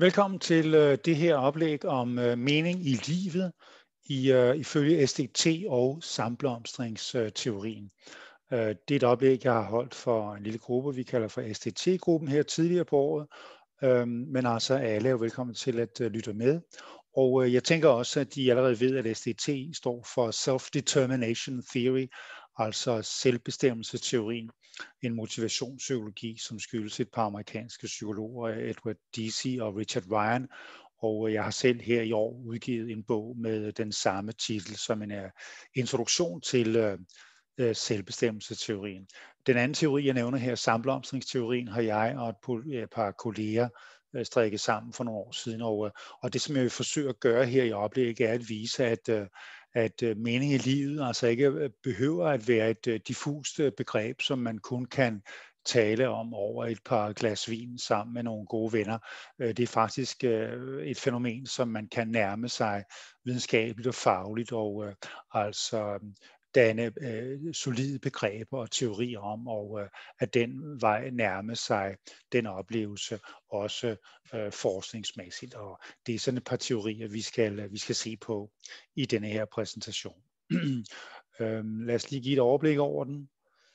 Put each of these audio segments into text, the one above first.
Velkommen til det her oplæg om mening i livet ifølge SDT og samblomstringsteorien. Det er et oplæg, jeg har holdt for en lille gruppe, vi kalder for SDT-gruppen her tidligere på året. Men altså alle er jo velkommen til at lytte med. Og jeg tænker også, at de allerede ved, at SDT står for Self-Determination Theory, altså selvbestemmelseteorien, en motivationspsykologi, som skyldes et par amerikanske psykologer, Edward Deci og Richard Ryan. Og jeg har selv her i år udgivet en bog med den samme titel som en introduktion til selvbestemmelseteorien. Den anden teori, jeg nævner her, samblomstringsteorien, har jeg og et par kolleger strikket sammen for nogle år siden. Og det, som jeg vil forsøge at gøre her i oplægget, er at vise, at mening i livet altså ikke behøver at være et diffust begreb, som man kun kan tale om over et par glas vin sammen med nogle gode venner. Det er faktisk et fænomen, som man kan nærme sig videnskabeligt og fagligt, og altså danne solide begreber og teorier om, og at den vej nærme sig den oplevelse også forskningsmæssigt. Og det er sådan et par teorier, vi skal se på i denne her præsentation. Lad os lige give et overblik over den.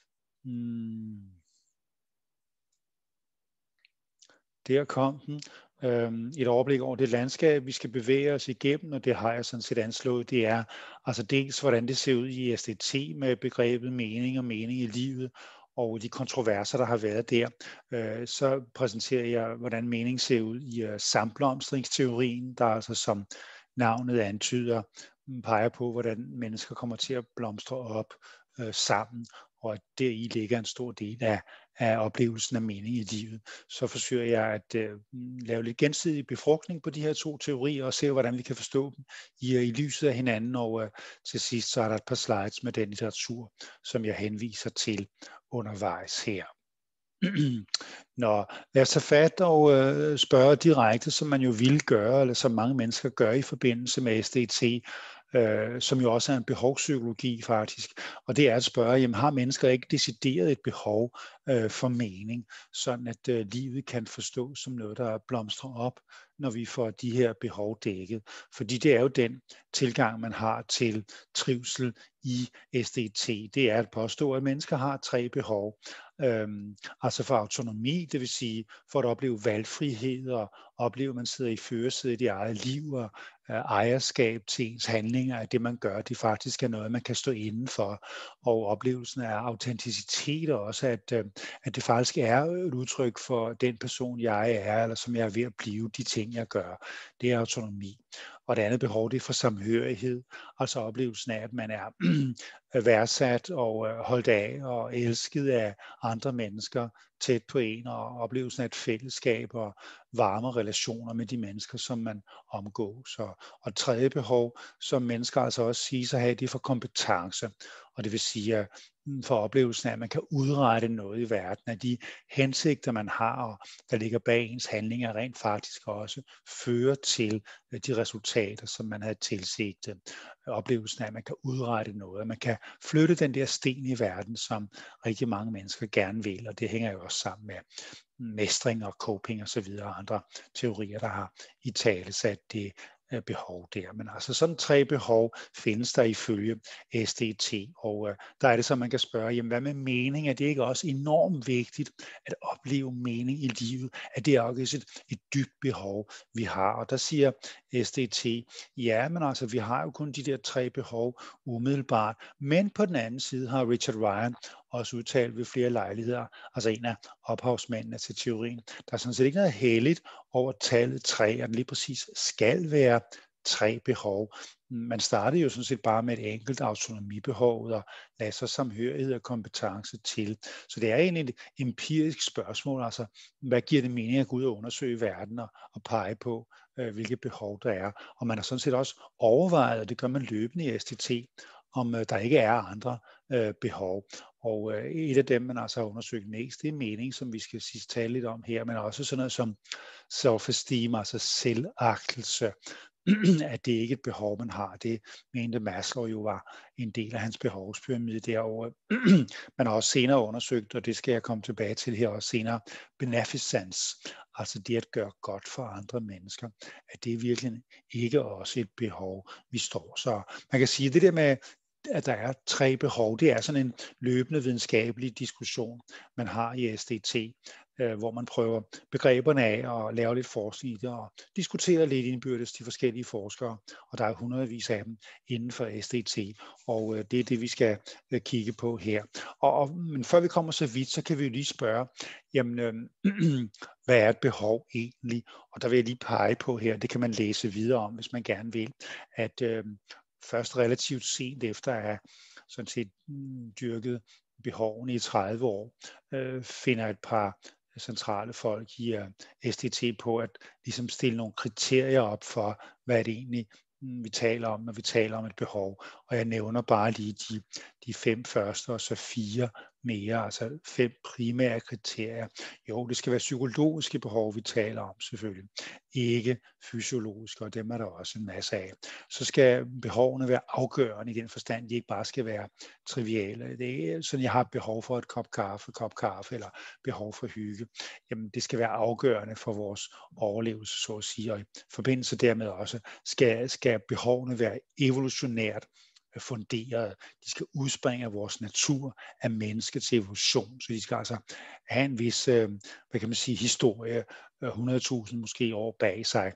Der kom den. Et overblik over det landskab, vi skal bevæge os igennem, og det har jeg sådan set anslået. Det er altså dels, hvordan det ser ud i SDT med begrebet mening og mening i livet, og de kontroverser, der har været der. Så præsenterer jeg, hvordan mening ser ud i samblomstringsteorien, der altså som navnet antyder, peger på, hvordan mennesker kommer til at blomstre op sammen, og at deri ligger en stor del af oplevelsen af mening i livet. Så forsøger jeg at lave lidt gensidig befrugtning på de her to teorier og se, hvordan vi kan forstå dem i lyset af hinanden. Og til sidst så er der et par slides med den litteratur, som jeg henviser til undervejs her. Nå, lad os tage fat og spørge direkte, som man jo vil gøre, eller som mange mennesker gør i forbindelse med SDT, som jo også er en behovspsykologi faktisk. Og det er at spørge, jamen, har mennesker ikke decideret et behov for mening, sådan at livet kan forstås som noget, der blomstrer op, når vi får de her behov dækket. Fordi det er jo den tilgang, man har til trivsel i SDT. Det er at påstå, at mennesker har 3 behov. Altså for autonomi, det vil sige for at opleve valgfrihed og opleve, at man sidder i førersædet i eget liv og ejerskab til ens handlinger, at det man gør, det faktisk er noget, man kan stå inden for, og oplevelsen af autenticitet også, at det faktisk er et udtryk for den person, jeg er, eller som jeg er ved at blive, de ting, jeg gør. Det er autonomi. Og det andet behov, det er for samhørighed, altså oplevelsen af, at man er værdsat og holdt af og elsket af andre mennesker tæt på en, og oplevelsen af et fællesskab og varme relationer med de mennesker, som man omgås. Og tredje behov, som mennesker altså også siger sig have, det er for kompetence. Og det vil sige, at for oplevelsen af, at man kan udrette noget i verden, at de hensigter, man har, og der ligger bag ens handlinger, rent faktisk også fører til de resultater, som man havde tilsigtet. Oplevelsen af, at man kan udrette noget, at man kan flytte den der sten i verden, som rigtig mange mennesker gerne vil, og det hænger jo også sammen med mestring og coping og så videre, andre teorier, der har italesat det behov der. Men altså sådan 3 behov findes der ifølge SDT, og der er det så, man kan spørge, jamen hvad med mening? Er det ikke også enormt vigtigt at opleve mening i livet? At det er også et dybt behov, vi har? Og der siger SDT, ja, men altså vi har jo kun de der 3 behov umiddelbart, men på den anden side har Richard Ryan også udtalt ved flere lejligheder, altså en af ophavsmændene til teorien, der er sådan set ikke noget helligt over tallet 3, at den lige præcis skal være 3 behov. Man startede jo sådan set bare med et enkelt autonomibehov og lagde så samhørighed og kompetence til. Så det er egentlig et empirisk spørgsmål, altså hvad giver det mening at gå ud og undersøge verden og pege på, hvilke behov der er. Og man har sådan set også overvejet, og det gør man løbende i SDT, om der ikke er andre behov. Og et af dem, man altså har undersøgt mest, det er mening, som vi skal sidst tale lidt om her, men også sådan noget som self-esteem, altså selvagtelse. at det ikke er et behov, man har. Det mente Maslow jo var en del af hans behovspyramide derovre. Man har også senere undersøgt, og det skal jeg komme tilbage til her også senere, beneficence, altså det at gøre godt for andre mennesker, at det er virkelig ikke også et behov, vi står. Så man kan sige, at det der med, at der er 3 behov, det er sådan en løbende videnskabelig diskussion, man har i SDT, hvor man prøver begreberne af og laver lidt forskning i det og diskuterer lidt indbyrdes de forskellige forskere, og der er hundredvis af dem inden for SDT, og det er det, vi skal kigge på her. Men før vi kommer så vidt, så kan vi jo lige spørge, jamen, hvad er et behov egentlig? Og der vil jeg lige pege på her, det kan man læse videre om, hvis man gerne vil, at først relativt sent efter at have sådan set dyrket behovene i 30 år, finder et par centrale folk i SDT på at ligesom stille nogle kriterier op for, hvad det egentlig vi taler om, når vi taler om et behov. Og jeg nævner bare lige de 5 første, og så 4 mere, altså 5 primære kriterier. Jo, det skal være psykologiske behov, vi taler om selvfølgelig, ikke fysiologiske, og dem er der også en masse af. Så skal behovene være afgørende i den forstand, de ikke bare skal være triviale. Det er sådan, jeg har behov for et kop kaffe, eller behov for hygge. Jamen, det skal være afgørende for vores overlevelse, så at sige, og i forbindelse dermed også skal behovene være evolutionært funderet. De skal udspringe af vores natur, af menneskets evolution, så de skal altså have en vis, hvad kan man sige, historie, 100.000 måske år bag sig,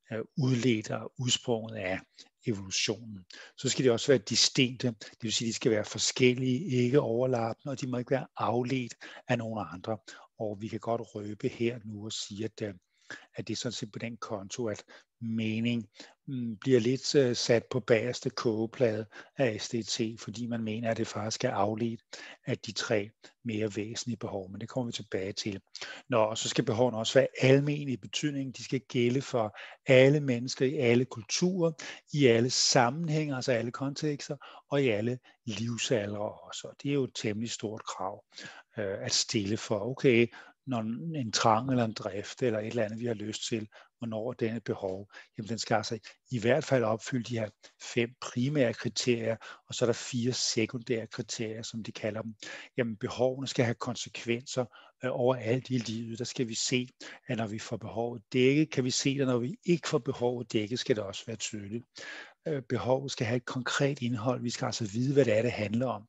udledt og udsprunget af evolutionen. Så skal de også være distinkte, det vil sige, at de skal være forskellige, ikke overlappende, og de må ikke være afledt af nogle andre. Og vi kan godt røbe her nu og sige, at det er sådan set på den konto, at mening bliver lidt sat på bagerste kogeplade af SDT, fordi man mener, at det faktisk er afledt af de 3 mere væsentlige behov, men det kommer vi tilbage til. Og så skal behovene også være almene i betydning. De skal gælde for alle mennesker i alle kulturer, i alle sammenhænge, altså alle kontekster, og i alle livsaldre også. Det er jo et temmelig stort krav at stille for, okay, når en trang eller en drift eller et eller andet, vi har lyst til, hvornår denne behov, jamen den skal altså i hvert fald opfylde de her 5 primære kriterier, og så er der 4 sekundære kriterier, som de kalder dem. Jamen behovene skal have konsekvenser overalt i livet. Der skal vi se, at når vi får behovet dækket, kan vi se, at når vi ikke får behovet dækket, skal det også være tydeligt. Behovet skal have et konkret indhold. Vi skal altså vide, hvad det er, det handler om.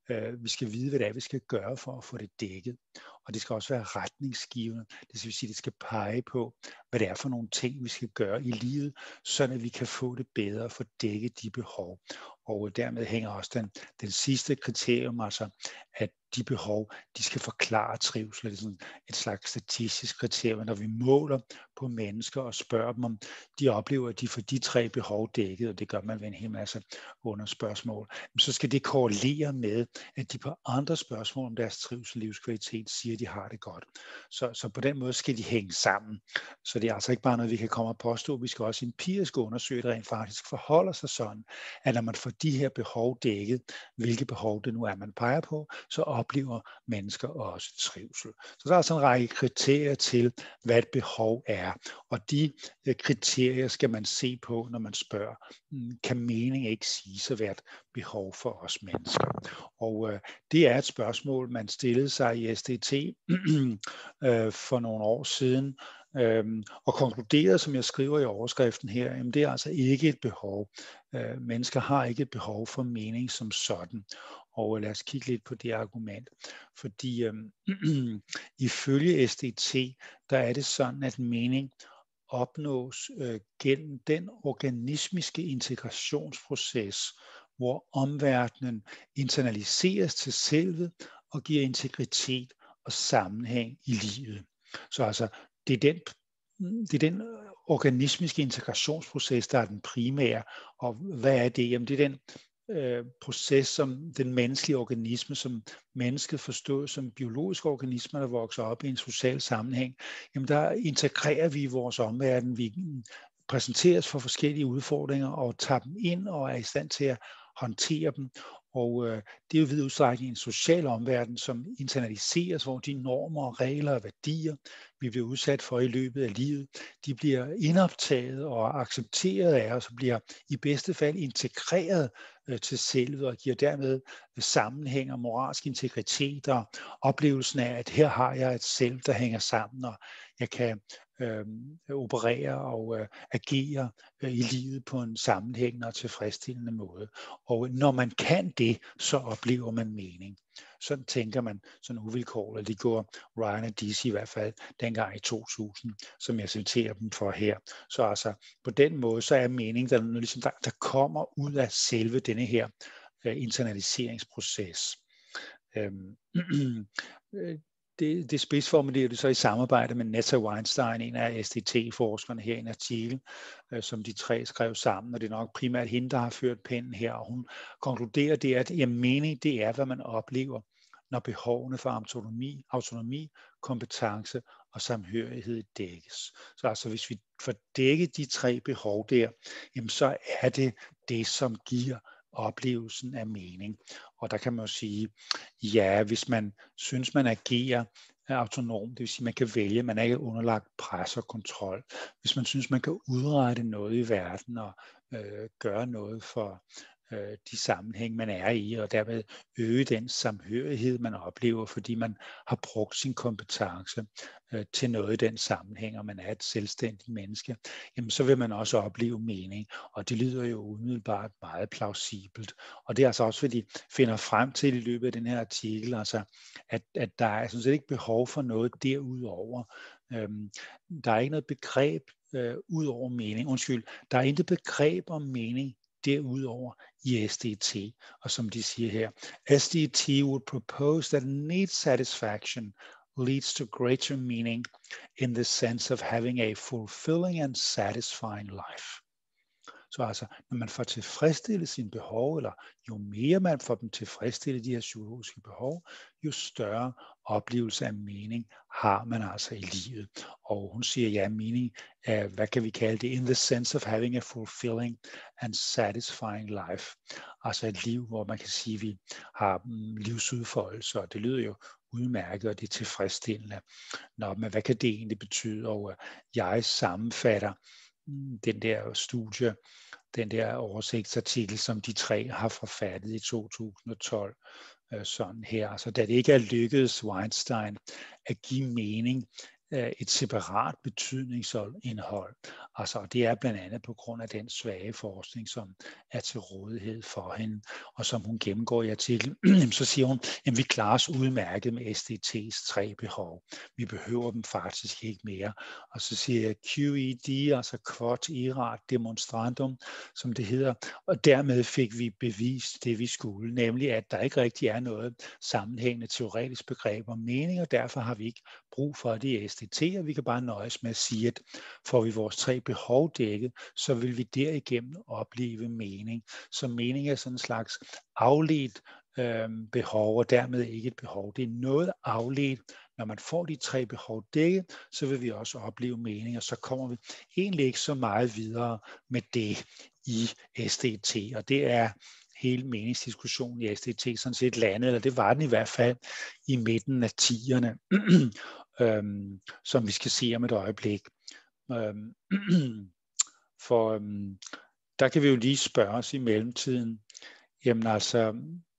Vi skal vide, hvad det er, vi skal gøre for at få det dækket. Og det skal også være retningsgivende. Det vil sige, at det skal pege på, hvad det er for nogle ting, vi skal gøre i livet, så at vi kan få det bedre og få dækket de behov. Og dermed hænger også den sidste kriterium, altså at de behov, de skal forklare trivsel. Det er sådan et slags statistisk kriterium, når vi måler på mennesker og spørger dem, om de oplever, at de får de 3 behov dækket, og det gør man ved en hel masse underspørgsmål, så skal det korrelere med, at de på andre spørgsmål om deres trivsel og livskvalitet siger, at de har det godt. Så på den måde skal de hænge sammen. Så det er altså ikke bare noget, vi kan komme og påstå. Vi skal også empirisk undersøge, det rent faktisk forholder sig sådan, at når man får de her behov dækket, hvilke behov det nu er, man peger på, så oplever mennesker også trivsel. Så der er altså en række kriterier til, hvad et behov er. Og de kriterier skal man se på, når man spørger, kan mening ikke siges at være et behov for os mennesker? Og det er et spørgsmål, man stillede sig i SDT for nogle år siden, og konkluderede, som jeg skriver i overskriften her, jamen det er altså ikke et behov. Mennesker har ikke et behov for mening som sådan. Og lad os kigge lidt på det argument. Fordi ifølge SDT, der er det sådan, at mening opnås gennem den organismiske integrationsproces, hvor omverdenen internaliseres til selvet og giver integritet og sammenhæng i livet. Så altså, det er den organismiske integrationsproces, der er den primære. Og hvad er det? Jamen, det er den proces, som den menneskelige organisme, som mennesket forstået som biologiske organismer, der vokser op i en social sammenhæng, jamen der integrerer vi vores omverden, vi præsenteres for forskellige udfordringer og tager dem ind og er i stand til at håndtere dem. Og det er jo i vid udstrækning en social omverden, som internaliseres, hvor de normer og regler og værdier, vi bliver udsat for i løbet af livet, de bliver indoptaget og accepteret af os og bliver i bedste fald integreret til selvet og giver dermed sammenhæng og moralsk integritet og oplevelsen af, at her har jeg et selv, der hænger sammen, og jeg kan operere og agere i livet på en sammenhængende og tilfredsstillende måde. Og når man kan det, så oplever man mening. Sådan tænker man sådan uvilkårligt. Det går Ryan og Deci i hvert fald dengang i 2000, som jeg citerer dem for her. Så altså på den måde, så er mening, der ligesom der kommer ud af selve denne her internaliseringsproces. Det spidsformulerer det så i samarbejde med Netta Weinstein, en af SDT-forskerne her i en artikel, som de tre skrev sammen, og det er nok primært hende, der har ført pennen her, og hun konkluderer det, at mening, det er, hvad man oplever, når behovene for autonomi, kompetence og samhørighed dækkes. Så altså hvis vi får dækket de tre behov der, jamen så er det det, som giver oplevelsen af mening. Og der kan man jo sige, ja, hvis man synes, man agerer autonom, det vil sige, man kan vælge, man er ikke underlagt pres og kontrol. Hvis man synes, man kan udrette noget i verden og gøre noget for de sammenhæng, man er i, og dermed øge den samhørighed, man oplever, fordi man har brugt sin kompetence til noget i den sammenhæng, og man er et selvstændigt menneske, jamen så vil man også opleve mening, og det lyder jo umiddelbart meget plausibelt. Og det er altså også, hvad de finder frem til i løbet af den her artikel, altså at der er sådan set ikke behov for noget derudover. Der er ikke noget begreb ud over mening. Der er intet begreb om mening derudover i SDT. Og som de siger her, SDT would propose that need satisfaction leads to greater meaning in the sense of having a fulfilling and satisfying life. Så altså, når man får tilfredsstillet sine behov, eller jo mere man får dem tilfredsstillet, de her psykologiske behov, jo større oplevelse af mening har man altså i livet. Og hun siger, ja, mening er, hvad kan vi kalde det, in the sense of having a fulfilling and satisfying life. Altså et liv, hvor man kan sige, at vi har livsudfoldelse, og det lyder jo udmærket, og det er tilfredsstillende. Nå, men hvad kan det egentlig betyde? Og jeg sammenfatter den der studie, den der oversigtsartikel, som de tre har forfattet i 2012, sådan her. Altså, da det ikke er lykkedes Weinstein at give mening et separat betydningsindhold. Altså, det er blandt andet på grund af den svage forskning, som er til rådighed for hende, og som hun gennemgår i artiklen, så siger hun, at vi klarer os udmærket med SDT's tre behov. Vi behøver dem faktisk ikke mere. Og så siger jeg QED, altså quod erat demonstrandum, som det hedder, og dermed fik vi bevist det, vi skulle, nemlig at der ikke rigtig er noget sammenhængende teoretisk begreb om mening, og derfor har vi ikke brug for det i SDT, og vi kan bare nøjes med at sige, at får vi vores tre behov dækket, så vil vi derigennem opleve mening. Så mening er sådan en slags afledt behov, og dermed ikke et behov. Det er noget afledt. Når man får de tre behov dækket, så vil vi også opleve mening, og så kommer vi egentlig ikke så meget videre med det i SDT, og det er hele meningsdiskussionen i SDT sådan set landet, eller det var den i hvert fald i midten af 10'erne, som vi skal se om et øjeblik. For der kan vi jo lige spørge os i mellemtiden, jamen altså,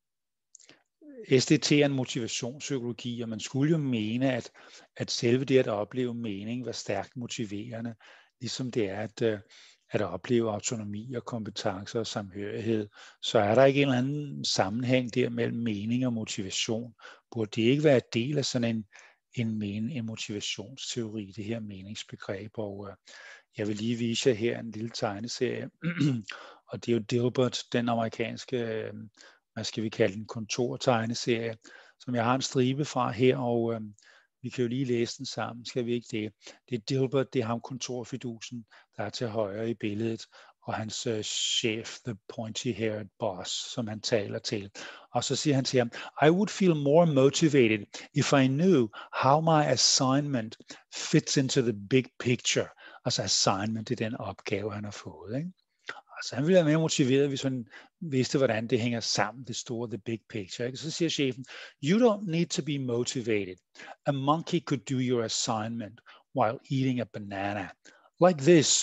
SDT er en motivationspsykologi, og man skulle jo mene, at selve det at opleve mening var stærkt motiverende, ligesom det er at opleve autonomi og kompetence og samhørighed. Så er der ikke en eller anden sammenhæng der mellem mening og motivation? Burde det ikke være et del af sådan en motivationsteori, det her meningsbegreb? Og jeg vil lige vise jer her en lille tegneserie, og det er jo Dilbert, den amerikanske, hvad skal vi kalde den, kontortegneserie, som jeg har en stribe fra her, og vi kan jo lige læse den sammen, skal vi ikke det? Det er Dilbert, det er ham kontorfidusen, der er til højre i billedet, og hans chef, the pointy-haired boss, som han taler til. Og så siger han til ham, I would feel more motivated if I knew how my assignment fits into the big picture. Altså assignment er den opgave, han har fået, ikke? Altså han ville være mere motiveret, hvis han vidste, hvordan det hænger sammen, det store, the big picture. Ikke? Så siger chefen, you don't need to be motivated. A monkey could do your assignment while eating a banana. Like this.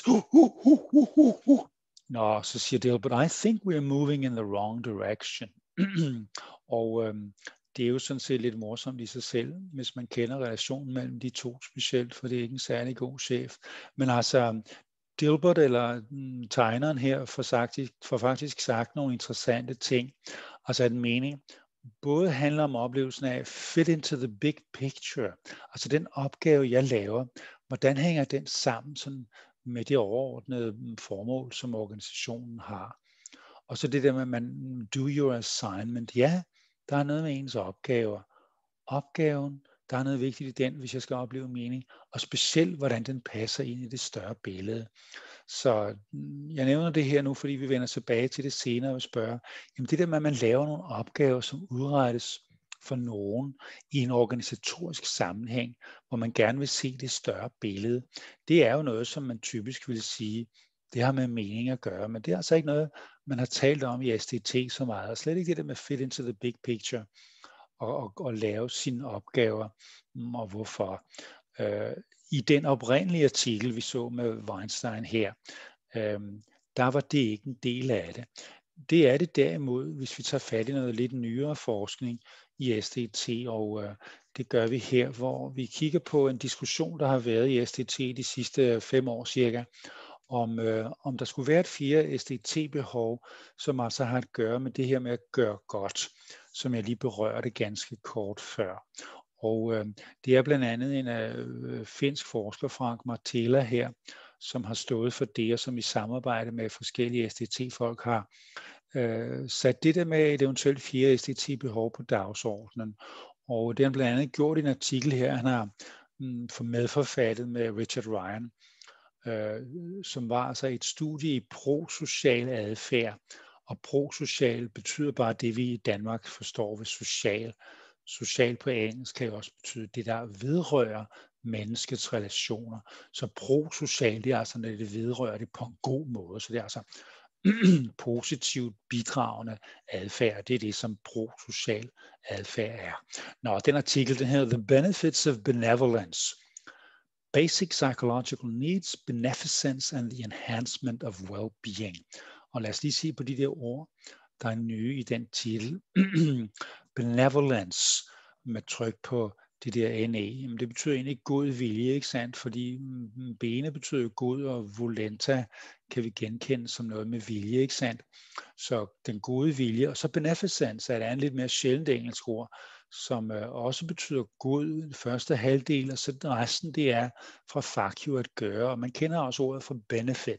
Nå, så siger Dilbert, I think we're moving in the wrong direction. Og det er jo sådan set lidt morsomt i sig selv, hvis man kender relationen mellem de to specielt, for det er ikke en særlig god chef. Men altså, Dilbert eller tegneren her får faktisk sagt nogle interessante ting. Altså at mening både handler om oplevelsen af fit into the big picture. Altså den opgave, jeg laver, hvordan hænger den sammen sådan med det overordnede formål, som organisationen har. Og så det der med, at man do your assignment. Ja, der er noget med ens opgaver. Opgaven, der er noget vigtigt i den, hvis jeg skal opleve mening. Og specielt, hvordan den passer ind i det større billede. Så jeg nævner det her nu, fordi vi vender tilbage til det senere og spørger, jamen det der med, at man laver nogle opgaver, som udrettes for nogen i en organisatorisk sammenhæng, hvor man gerne vil se det større billede, det er jo noget, som man typisk vil sige, det har med mening at gøre, men det er altså ikke noget, man har talt om i SDT så meget, og slet ikke det der med fit into the big picture, og lave sine opgaver, og hvorfor. I den oprindelige artikel, vi så med Weinstein her, der var det ikke en del af det. Det er det derimod, hvis vi tager fat i noget lidt nyere forskning i SDT, og det gør vi her, hvor vi kigger på en diskussion, der har været i SDT de sidste 5 år cirka, om der skulle være et 4. SDT-behov, som altså har at gøre med det her med at gøre godt, som jeg lige berørte ganske kort før. Og det er blandt andet en finsk forsker, Frank Martela her, som har stået for det, og som i samarbejde med forskellige SDT-folk har sat det der med et eventuelt 4. SDT-behov på dagsordenen. Og det har han blandt andet gjort i en artikel her, han har medforfattet med Richard Ryan, som var altså et studie i prosocial adfærd. Og prosocial betyder bare det, vi i Danmark forstår ved social. Social på engelsk kan jo også betyde det, der vedrører menneskets relationer. Så prosocial, det er altså, når det vedrører det på en god måde. Så det er altså positivt bidragende adfærd. Det er det, som prosocial adfærd er. Nå, den artikel, den hedder The Benefits of Benevolence. Basic Psychological Needs, Beneficence and the Enhancement of Well-Being. Og lad os lige se på de der ord, der er nye i den titel. Benevolence, med tryk på det der NE, jamen det betyder egentlig god vilje, ikke sandt? Fordi bene betyder jo god, og volenta kan vi genkende som noget med vilje, ikke sandt? Så den gode vilje, og så beneficence er et lidt mere sjældent engelsk ord, som også betyder god, første halvdel, og så resten det er fra factio at gøre, og man kender også ordet for benefit.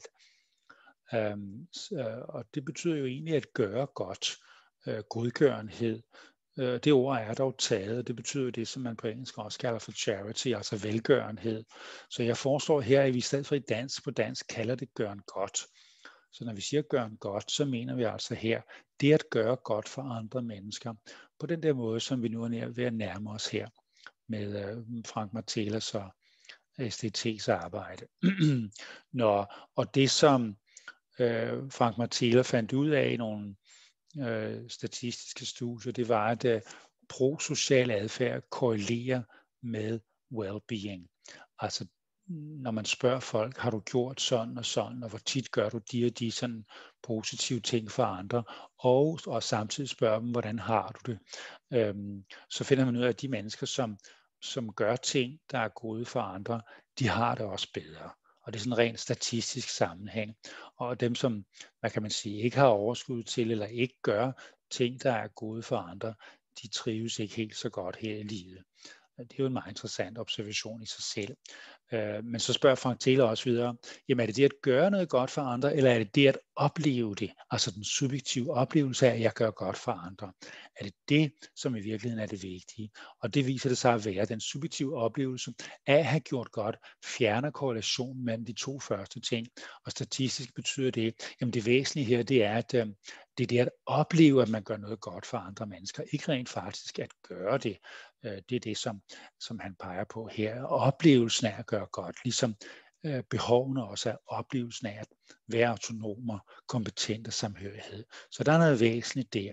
Og det betyder jo egentlig at gøre godt, godgørenhed. Det ord er dog taget, og det betyder det, som man på engelsk også kalder for charity, altså velgørenhed. Så jeg foreslår her, at vi i stedet for på dansk kalder det gøren godt. Så når vi siger gøren godt, så mener vi altså her, det at gøre godt for andre mennesker, på den der måde, som vi nu er ved at nærme os her, med Frank Martelas og SDT's arbejde. Og det som Frank Martela fandt ud af i nogle statistiske studier, det var, at prosocial adfærd korrelerer med well-being. Altså når man spørger folk, har du gjort sådan og sådan, og hvor tit gør du de og de sådan positive ting for andre, og samtidig spørger dem, hvordan har du det, så finder man ud af, at de mennesker, som gør ting, der er gode for andre, de har det også bedre. Og det er sådan en rent statistisk sammenhæng. Og dem, som, hvad kan man sige, ikke har overskud til, eller ikke gør ting, der er gode for andre, de trives ikke helt så godt her i livet. Det er jo en meget interessant observation i sig selv. Men så spørger Frank Thelen også videre, jamen er det det at gøre noget godt for andre, eller er det det at opleve det? Altså den subjektive oplevelse af, at jeg gør godt for andre. Er det det, som i virkeligheden er det vigtige? Og det viser det sig at være den subjektive oplevelse af at have gjort godt, fjerner korrelationen mellem de 2 første ting. Og statistisk betyder det, jamen det væsentlige her, det er, at det er det at opleve, at man gør noget godt for andre mennesker. Ikke rent faktisk at gøre det. Det er det, som han peger på her. Oplevelsen af at gøre godt. Ligesom behovene også er oplevelsen af at være autonomer, kompetent og samhørighed. Så der er noget væsentligt der.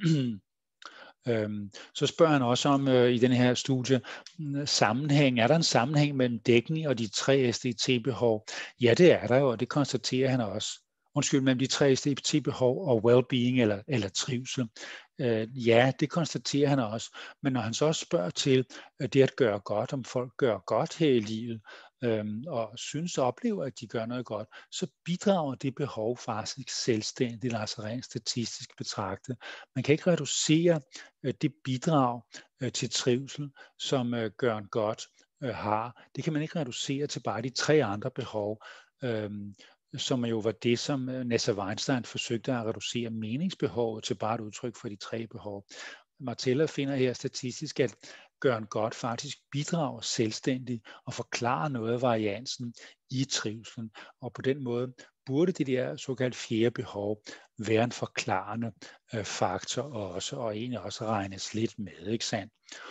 Så spørger han også om i den her studie sammenhæng. Er der en sammenhæng mellem dækning og de 3 SDT-behov? Ja, det er der jo, og det konstaterer han også. Mellem de 3 SDT-behov og well-being eller trivsel. Ja, det konstaterer han også. Men når han så også spørger til det at gøre godt, om folk gør godt her i livet, og synes og oplever, at de gør noget godt, så bidrager det behov faktisk selvstændigt, altså rent statistisk betragtet. Man kan ikke reducere det bidrag til trivsel, som gør godt har. Det kan man ikke reducere til bare de 3 andre behov, som jo var det, som Nessa Weinstein forsøgte at reducere meningsbehovet til bare et udtryk for de 3 behov. Martella finder her statistisk, at Gøren Godt faktisk bidrager selvstændigt og forklarer noget af variansen i trivselen. Og på den måde burde det der såkaldt 4. behov være en forklarende faktor også, og egentlig også regnes lidt med, ikke sandt?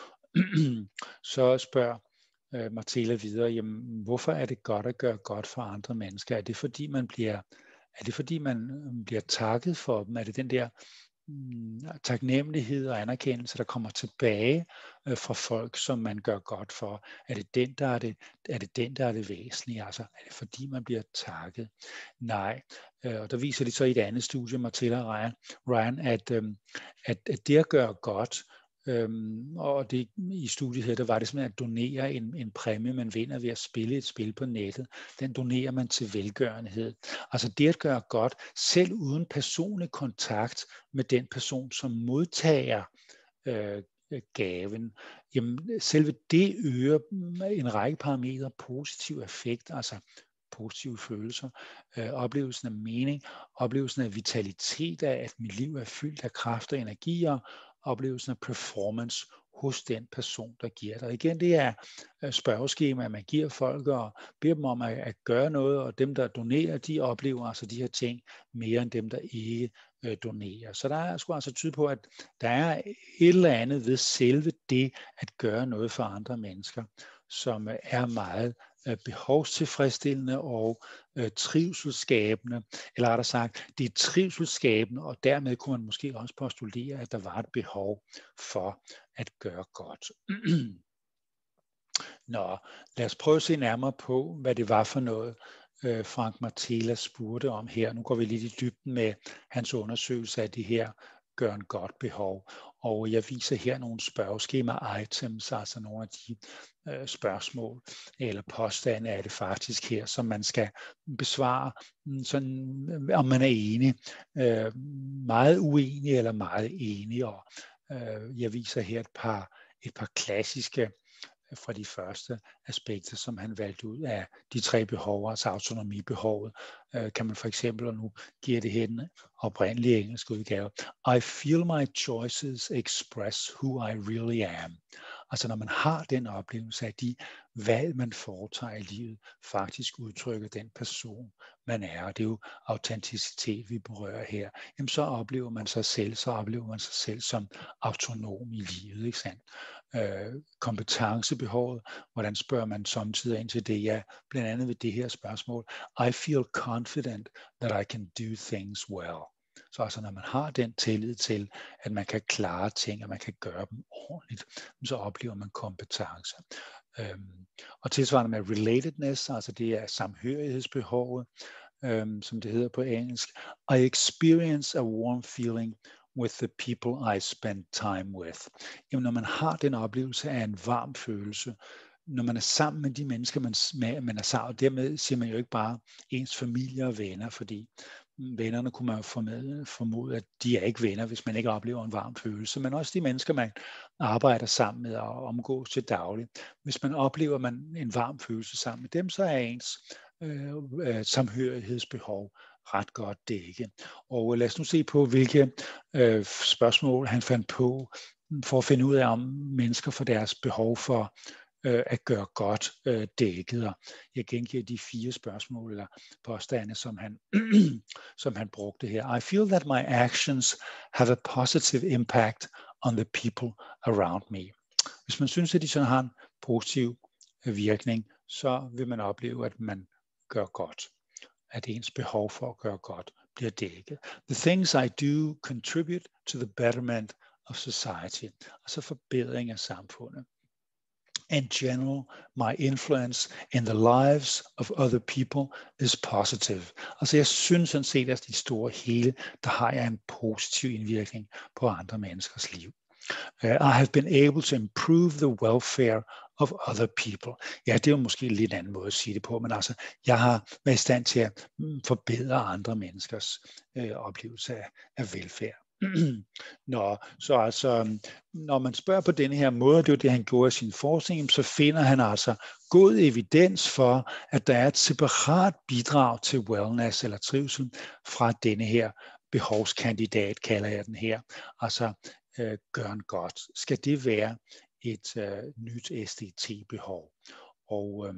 Så spørger Martella videre, jamen, hvorfor er det godt at gøre godt for andre mennesker? Er det fordi man bliver takket for dem? Er det den der taknemmelighed og anerkendelse, der kommer tilbage fra folk, som man gør godt for? Er det den, der er det væsentlige? Altså, er det fordi man bliver takket? Nej. Og der viser det så i et andet studie, Martella og Ryan, at det at gøre godt, og det, i studiet her, der var det simpelthen at donere en præmie, man vinder ved at spille et spil på nettet. Den donerer man til velgørenhed. Altså det at gøre godt, selv uden personlig kontakt med den person, som modtager gaven. Jamen, selve det øger en række parametre positiv effekt, altså positive følelser, oplevelsen af mening, oplevelsen af vitalitet, af at mit liv er fyldt af kraft og energier, oplevelsen af performance hos den person, der giver dig. Igen, det er spørgeskemaer, man giver folk og beder dem om at gøre noget, og dem, der donerer, de oplever altså de her ting mere end dem, der ikke donerer. Så der er sgu altså tyde på, at der er et eller andet ved selve det at gøre noget for andre mennesker, som er meget behovstilfredsstillende og trivselsskabende, eller rettere sagt, det er trivselsskabende, og dermed kunne man måske også postulere, at der var et behov for at gøre godt. Nå, lad os prøve at se nærmere på, hvad det var for noget, Frank Martella spurgte om her. Nu går vi lidt i dybden med hans undersøgelse af de her gør en godt behov. Og jeg viser her nogle spørgeskema-items, altså nogle af de spørgsmål eller påstande er det faktisk her, som man skal besvare, sådan, om man er enig, meget uenig eller meget enig. Og jeg viser her et par klassiske fra de første aspekter, som han valgte ud af de 3 behov, altså autonomibehovet, kan man for eksempel, og nu giver det her den oprindelige engelske udgave, I feel my choices express who I really am. Altså når man har den oplevelse af de valg, man foretager i livet, faktisk udtrykker den person, man er. Og det er jo autenticitet, vi berører her. Jamen så oplever man sig selv, som autonom i livet, ikke sandt? Kompetencebehovet, hvordan spørger man samtidig ind til det? Ja, blandt andet ved det her spørgsmål. I feel confident that I can do things well. Så altså når man har den tillid til, at man kan klare ting, og man kan gøre dem ordentligt, så oplever man kompetence. Og tilsvarende med relatedness, altså det er samhørighedsbehovet, som det hedder på engelsk. I experience a warm feeling with the people I spend time with. Jamen når man har den oplevelse af en varm følelse, når man er sammen med de mennesker, man er sammen, og dermed siger man jo ikke bare ens familie og venner, fordi vennerne kunne man jo formode, at de er ikke venner, hvis man ikke oplever en varm følelse, men også de mennesker, man arbejder sammen med og omgås til daglig. Hvis man oplever en varm følelse sammen med dem, så er ens samhørighedsbehov ret godt dækket. Og lad os nu se på, hvilke spørgsmål han fandt på, for at finde ud af, om mennesker for deres behov for at gøre godt dækket. Og jeg gengiver de 4 spørgsmål eller påstande, som han brugte her. I feel that my actions have a positive impact on the people around me. Hvis man synes, at de sådan har en positiv virkning, så vil man opleve, at man gør godt. At ens behov for at gøre godt bliver dækket. The things I do contribute to the betterment of society. Altså forbedring af samfundet. In general, my influence in the lives of other people is positive. Altså jeg synes sådan set, at i det store hele, der har jeg en positiv indvirkning på andre menneskers liv. I have been able to improve the welfare of other people. Ja, det er jo måske en lidt anden måde at sige det på, men altså, jeg har været i stand til at forbedre andre menneskers oplevelse af velfærd. Så altså, når man spørger på denne her måde, det er jo det, han gjorde i sin forskning, så finder han altså god evidens for, at der er et separat bidrag til wellness eller trivsel fra denne her behovskandidat, kalder jeg den her. Altså, gøren godt. Skal det være et nyt SDT-behov? Og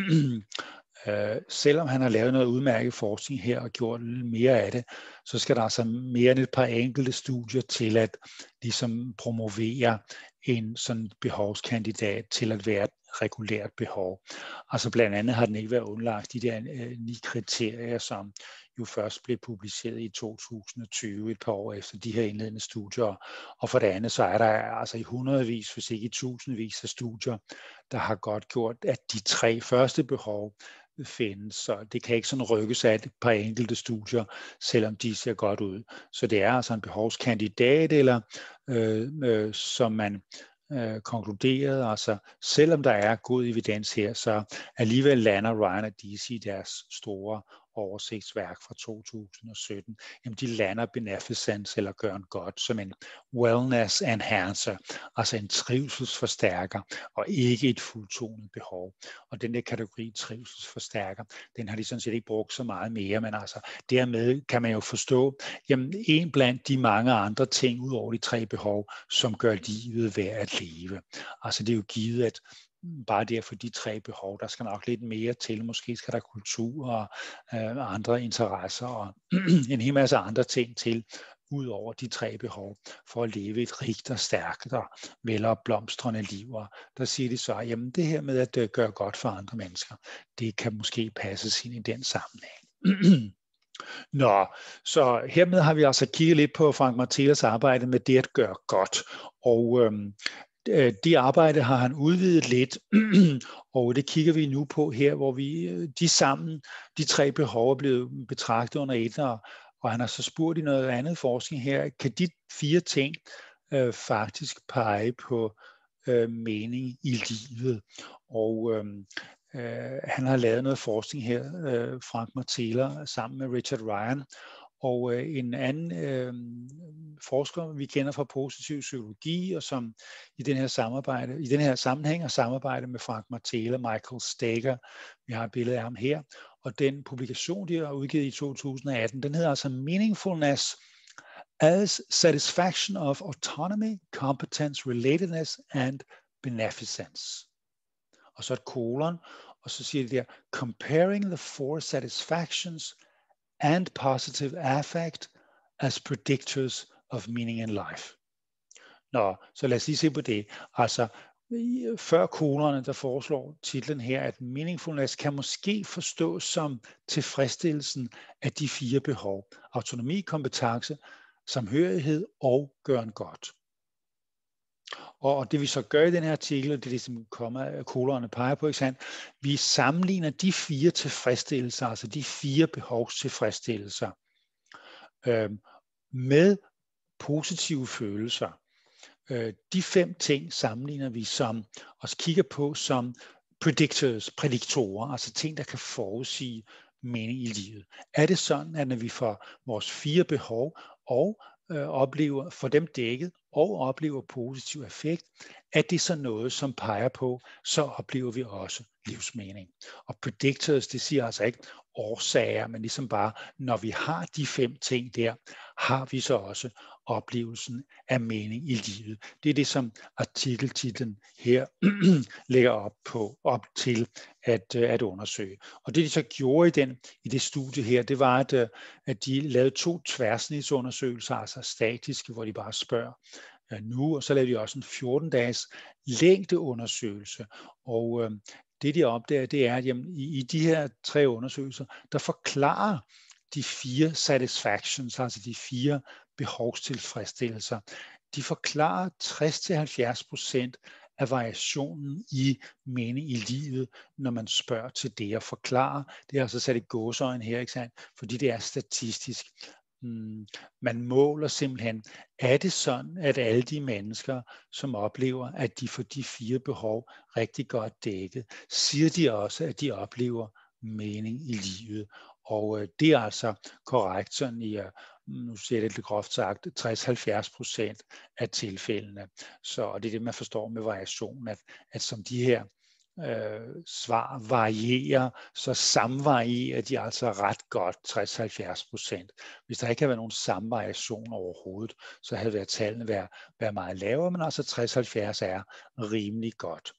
selvom han har lavet noget udmærket forskning her og gjort mere af det, så skal der altså mere end et par enkelte studier til at ligesom promovere en sådan behovskandidat til at være et regulært behov. Altså blandt andet har den ikke været underlagt de der 9 kriterier, som jo først blev publiceret i 2020, et par år efter de her indledende studier. Og for det andet, så er der altså i hundredvis, hvis ikke i tusindvis af studier, der har godt gjort, at de 3 første behov findes. Så det kan ikke sådan rykkes af et par enkelte studier, selvom de ser godt ud. Så det er altså en behovskandidat, eller som man konkluderet, altså selvom der er god evidens her, så alligevel lander Ryan og DC i deres store oversigtsværk fra 2017, jamen de lander beneficence eller gøren godt som en wellness enhancer, altså en trivselsforstærker og ikke et fuldtonet behov. Og den der kategori trivselsforstærker, den har de sådan set ikke brugt så meget mere, men altså dermed kan man jo forstå, jamen en blandt de mange andre ting ud over de 3 behov, som gør livet værd at leve. Altså det er jo givet, at bare derfor de 3 behov, der skal nok lidt mere til. Måske skal der kultur og andre interesser og en hel masse andre ting til, ud over de 3 behov, for at leve et rigt og stærkt og velopblomstrende liv. Og der siger de så, jamen det her med at gøre godt for andre mennesker, det kan måske passes ind i den sammenhæng. Nå, så hermed har vi altså kigget lidt på Frank Martellers arbejde med det at gøre godt. Og det arbejde har han udvidet lidt, og det kigger vi nu på her, hvor de 3 behov er blevet betragtet under et, og han har så spurgt i noget andet forskning her, kan de 4 ting faktisk pege på mening i livet? Og han har lavet noget forskning her, Frank Marteller, sammen med Richard Ryan, og en anden forsker, vi kender fra positiv psykologi, og som i den her sammenhæng har samarbejdet med Frank Marteller, Michael Steger. Vi har et billede af ham her. Og den publikation, de har udgivet i 2018, den hedder altså Meaningfulness as Satisfaction of Autonomy, Competence, Relatedness and Beneficence. Og så et kolon, og så siger de der, Comparing the 4 satisfactions and positive affect as predictors of meaning in life. Nå, så lad os lige se på det. Altså, før kolonerne, der foreslår titlen her, at meaningfulness kan måske forstås som tilfredsstillelsen af de 4 behov. Autonomi, kompetence, samhørighed og gøren godt. Og det vi så gør i den her artikel, og det er det, som kolonerne peger på, ikke sandt? Vi sammenligner de 4 tilfredsstillelser, altså de 4 behovstilfredsstillelser, med positive følelser. De 5 ting sammenligner vi som, og kigger på som prediktorer, altså ting, der kan forudsige mening i livet. Er det sådan, at når vi får vores 4 behov og oplever, får dem dækket og oplever positiv effekt, at det så noget, som peger på, så oplever vi også livsmening. Og predictors, det siger altså ikke årsager, men ligesom bare, når vi har de 5 ting der, har vi så også oplevelsen af mening i livet. Det er det, som artikeltitlen her lægger op til at undersøge. Og det de så gjorde i det studie her, det var, at de lavede 2 tværsnitsundersøgelser, altså statiske, hvor de bare spørger nu, og så lavede de også en 14-dages længdeundersøgelse. Og det de opdager, det er, at jamen, i de her 3 undersøgelser, der forklarer de 4 satisfactions, altså de 4 behovstilfredsstillelser, de forklarer 60-70% af variationen i mening i livet, når man spørger til det og forklarer. Det er altså sat i gåseøjne her, ikke sandt? Fordi det er statistisk. Man måler simpelthen, er det sådan, at alle de mennesker, som oplever, at de får de 4 behov rigtig godt dækket, siger de også, at de oplever mening i livet. Og det er altså korrekt sådan i, nu siger jeg det lidt groft sagt, 60-70% af tilfældene. Så det er det, man forstår med variation, at som de her svar varierer, så samvarierer de altså ret godt 60-70%. Hvis der ikke havde været nogen samvariation overhovedet, så havde tallene været meget lavere, men altså 60-70 er rimelig godt.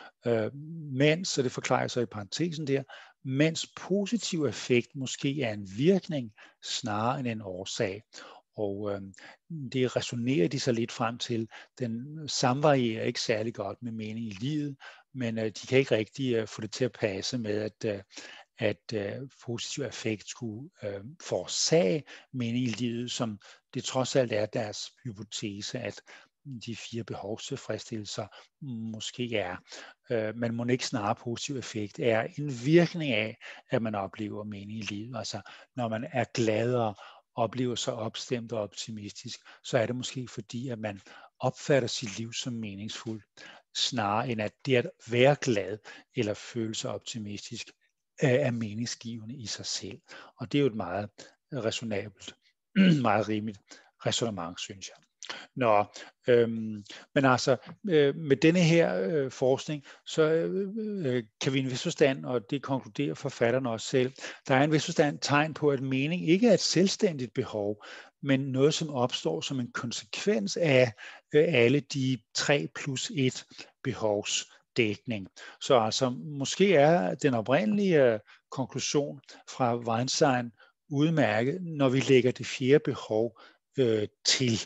Mens, så det forklarer jeg så i parentesen der, mens positiv effekt måske er en virkning snarere end en årsag. Og det resonerer de så lidt frem til. Den samvarierer ikke særlig godt med mening i livet, men de kan ikke rigtig få det til at passe med, at positiv effekt skulle forårsage mening i livet, som det trods alt er deres hypotese, at de 4 behovstilfredsstillelser måske er. Men må ikke snarere positiv effekt er en virkning af, at man oplever mening i livet. Altså når man er gladere, oplever sig opstemt og optimistisk, så er det måske fordi, at man opfatter sit liv som meningsfuldt, snarere end at det at være glad eller føle sig optimistisk er meningsgivende i sig selv. Og det er jo et meget ræsonabelt, meget rimeligt ræsonnement, synes jeg. Nå, men altså med denne her forskning, så kan vi i en vis forstand, og det konkluderer forfatterne også selv, der er en vis forstand tegn på, at mening ikke er et selvstændigt behov, men noget, som opstår som en konsekvens af alle de 3+1 behovsdækning. Så altså måske er den oprindelige konklusion fra Weinstein udmærket, når vi lægger det 4. behov til.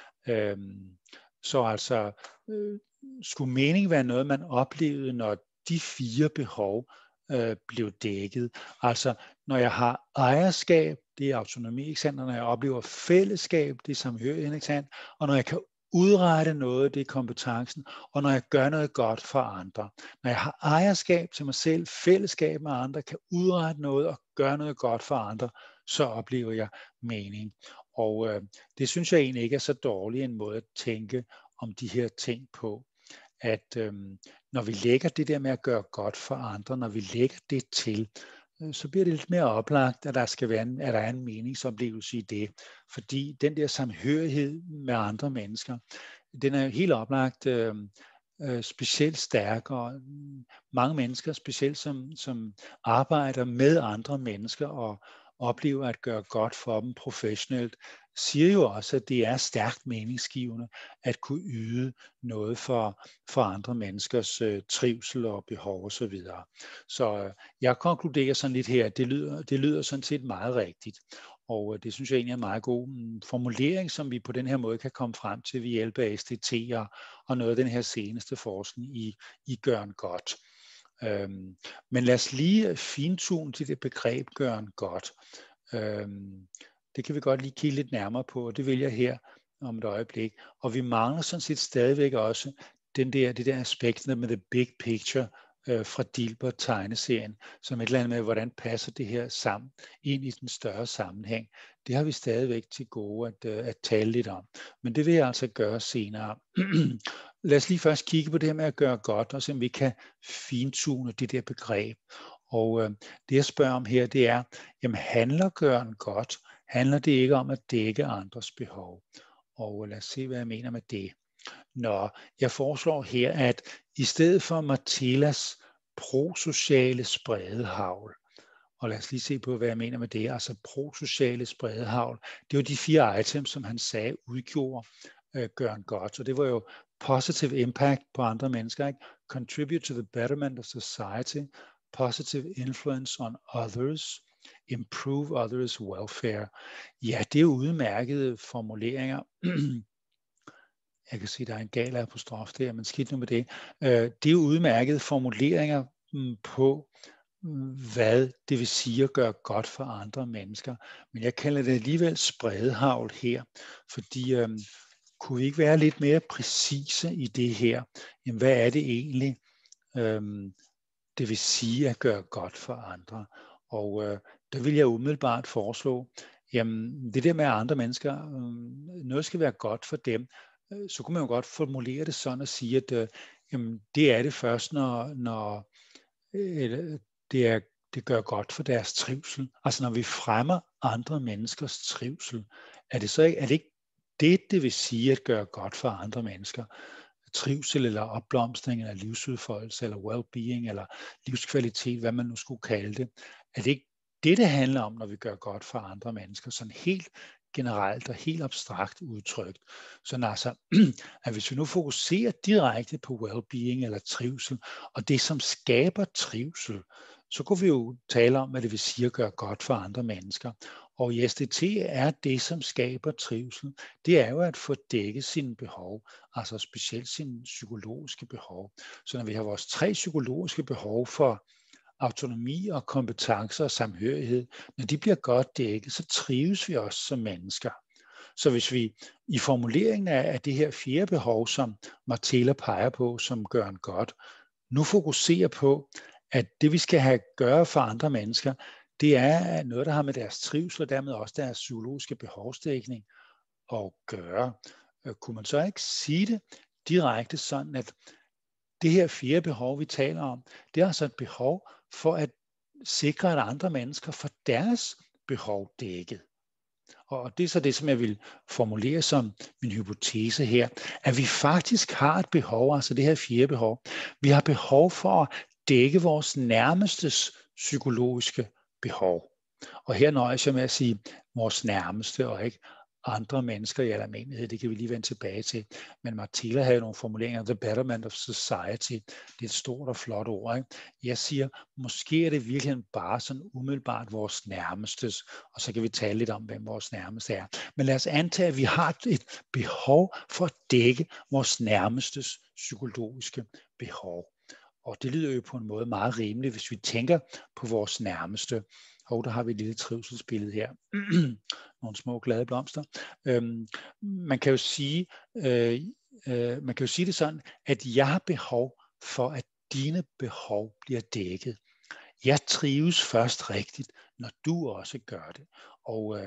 Så altså skulle mening være noget, man oplevede, når de 4 behov blev dækket. Altså når jeg har ejerskab, det er autonomi, ikke sandt? Når jeg oplever fællesskab, det er samhørighed, ikke sandt? Og når jeg kan udrette noget, det er kompetencen, og når jeg gør noget godt for andre. Når jeg har ejerskab til mig selv, fællesskab med andre, kan udrette noget og gøre noget godt for andre, så oplever jeg mening. Og det synes jeg egentlig ikke er så dårlig en måde at tænke om de her ting på, at når vi lægger det der med at gøre godt for andre, når vi lægger det til, så bliver det lidt mere oplagt, at der er en meningsoplevelse i det. Fordi den der samhørighed med andre mennesker, den er helt oplagt specielt stærk, og mange mennesker, specielt som arbejder med andre mennesker og oplever at gøre godt for dem professionelt, siger jo også, at det er stærkt meningsgivende at kunne yde noget for andre menneskers trivsel og behov osv. Så jeg konkluderer sådan lidt her, at det lyder sådan set meget rigtigt. Og det synes jeg egentlig er en meget god formulering, som vi på den her måde kan komme frem til ved hjælp af SDT og noget af den her seneste forskning i Gøren Godt. Men lad os lige fintune til det begreb Gøren Godt. Det kan vi godt lige kigge lidt nærmere på, og det vil jeg her om et øjeblik. Og vi mangler sådan set stadigvæk også det der aspekt med the big picture fra Dilbert tegneserien, som et eller andet med, hvordan passer det her sammen ind i den større sammenhæng. Det har vi stadigvæk til gode at tale lidt om. Men det vil jeg altså gøre senere. Lad os lige først kigge på det her med at gøre godt, og se om vi kan fintune det der begreb. Og det jeg spørger om her, det er, jamen handler Gøren Godt, handler det ikke om at dække andres behov? Og lad os se, hvad jeg mener med det. Jeg foreslår her, at i stedet for Martellas prosociale spredehagl, og lad os lige se på, hvad jeg mener med det, altså prosociale spredehagl, det var de 4 items, som han sagde udgjorde Gøren Godt, og det var jo positive impact på andre mennesker, ikke? Contribute to the betterment of society, positive influence on others, improve others' welfare. Ja, det er jo udmærkede formuleringer. Jeg kan se, der er en gal apostrof der, men skidt nu med det. Det er jo udmærkede formuleringer, på, hvad det vil sige at gøre godt for andre mennesker. Men jeg kalder det alligevel spredehagl her, fordi kunne vi ikke være lidt mere præcise i det her? Jamen, hvad er det egentlig, det vil sige at gøre godt for andre? Og der vil jeg umiddelbart foreslå, jamen det der med andre mennesker, noget skal være godt for dem, så kunne man jo godt formulere det sådan og sige, at jamen, det er det først, når det gør godt for deres trivsel. Altså når vi fremmer andre menneskers trivsel, er det ikke det vil sige at gøre godt for andre mennesker? Trivsel eller opblomstring eller livsudfoldelse eller well-being eller livskvalitet, hvad man nu skulle kalde det. Er det ikke det handler om, når vi gør godt for andre mennesker, sådan helt generelt og helt abstrakt udtrykt. Så altså, at hvis vi nu fokuserer direkte på well-being eller trivsel, og det som skaber trivsel, så kunne vi jo tale om, hvad det vil sige at gøre godt for andre mennesker. Og i SDT er det, som skaber trivsel, det er jo at få dækket sine behov, altså specielt sine psykologiske behov. Så når vi har vores 3 psykologiske behov for autonomi og kompetencer og samhørighed, når de bliver godt dækket, så trives vi også som mennesker. Så hvis vi i formuleringen af det her 4. behov, som Martela peger på, som gør en godt, nu fokuserer på, at det vi skal gøre for andre mennesker, det er noget, der har med deres trivsel og dermed også deres psykologiske behovsdækning at gøre. Kunne man så ikke sige det direkte sådan, at det her 4. behov, vi taler om, det er altså et behov for at sikre, at andre mennesker får deres behov dækket. Og det er så det, som jeg vil formulere som min hypotese her, at vi faktisk har et behov, altså det her 4. behov. Vi har behov for at dække vores nærmestes psykologiske behov. Og her nøjes jeg med at sige vores nærmeste og ikke andre mennesker i almindelighed. Det kan vi lige vende tilbage til. Men Martela havde nogle formuleringer, the betterment of society. Det er et stort og flot ord. Ikke? Jeg siger, måske er det virkelig bare sådan umiddelbart vores nærmestes, og så kan vi tale lidt om, hvem vores nærmeste er. Men lad os antage, at vi har et behov for at dække vores nærmestes psykologiske behov. Og det lyder jo på en måde meget rimeligt, hvis vi tænker på vores nærmeste. Og der har vi et lille trivselsbillede her. Nogle små glade blomster. Man kan jo sige det sådan, at jeg har behov for, at dine behov bliver dækket. Jeg trives først rigtigt, når du også gør det. Og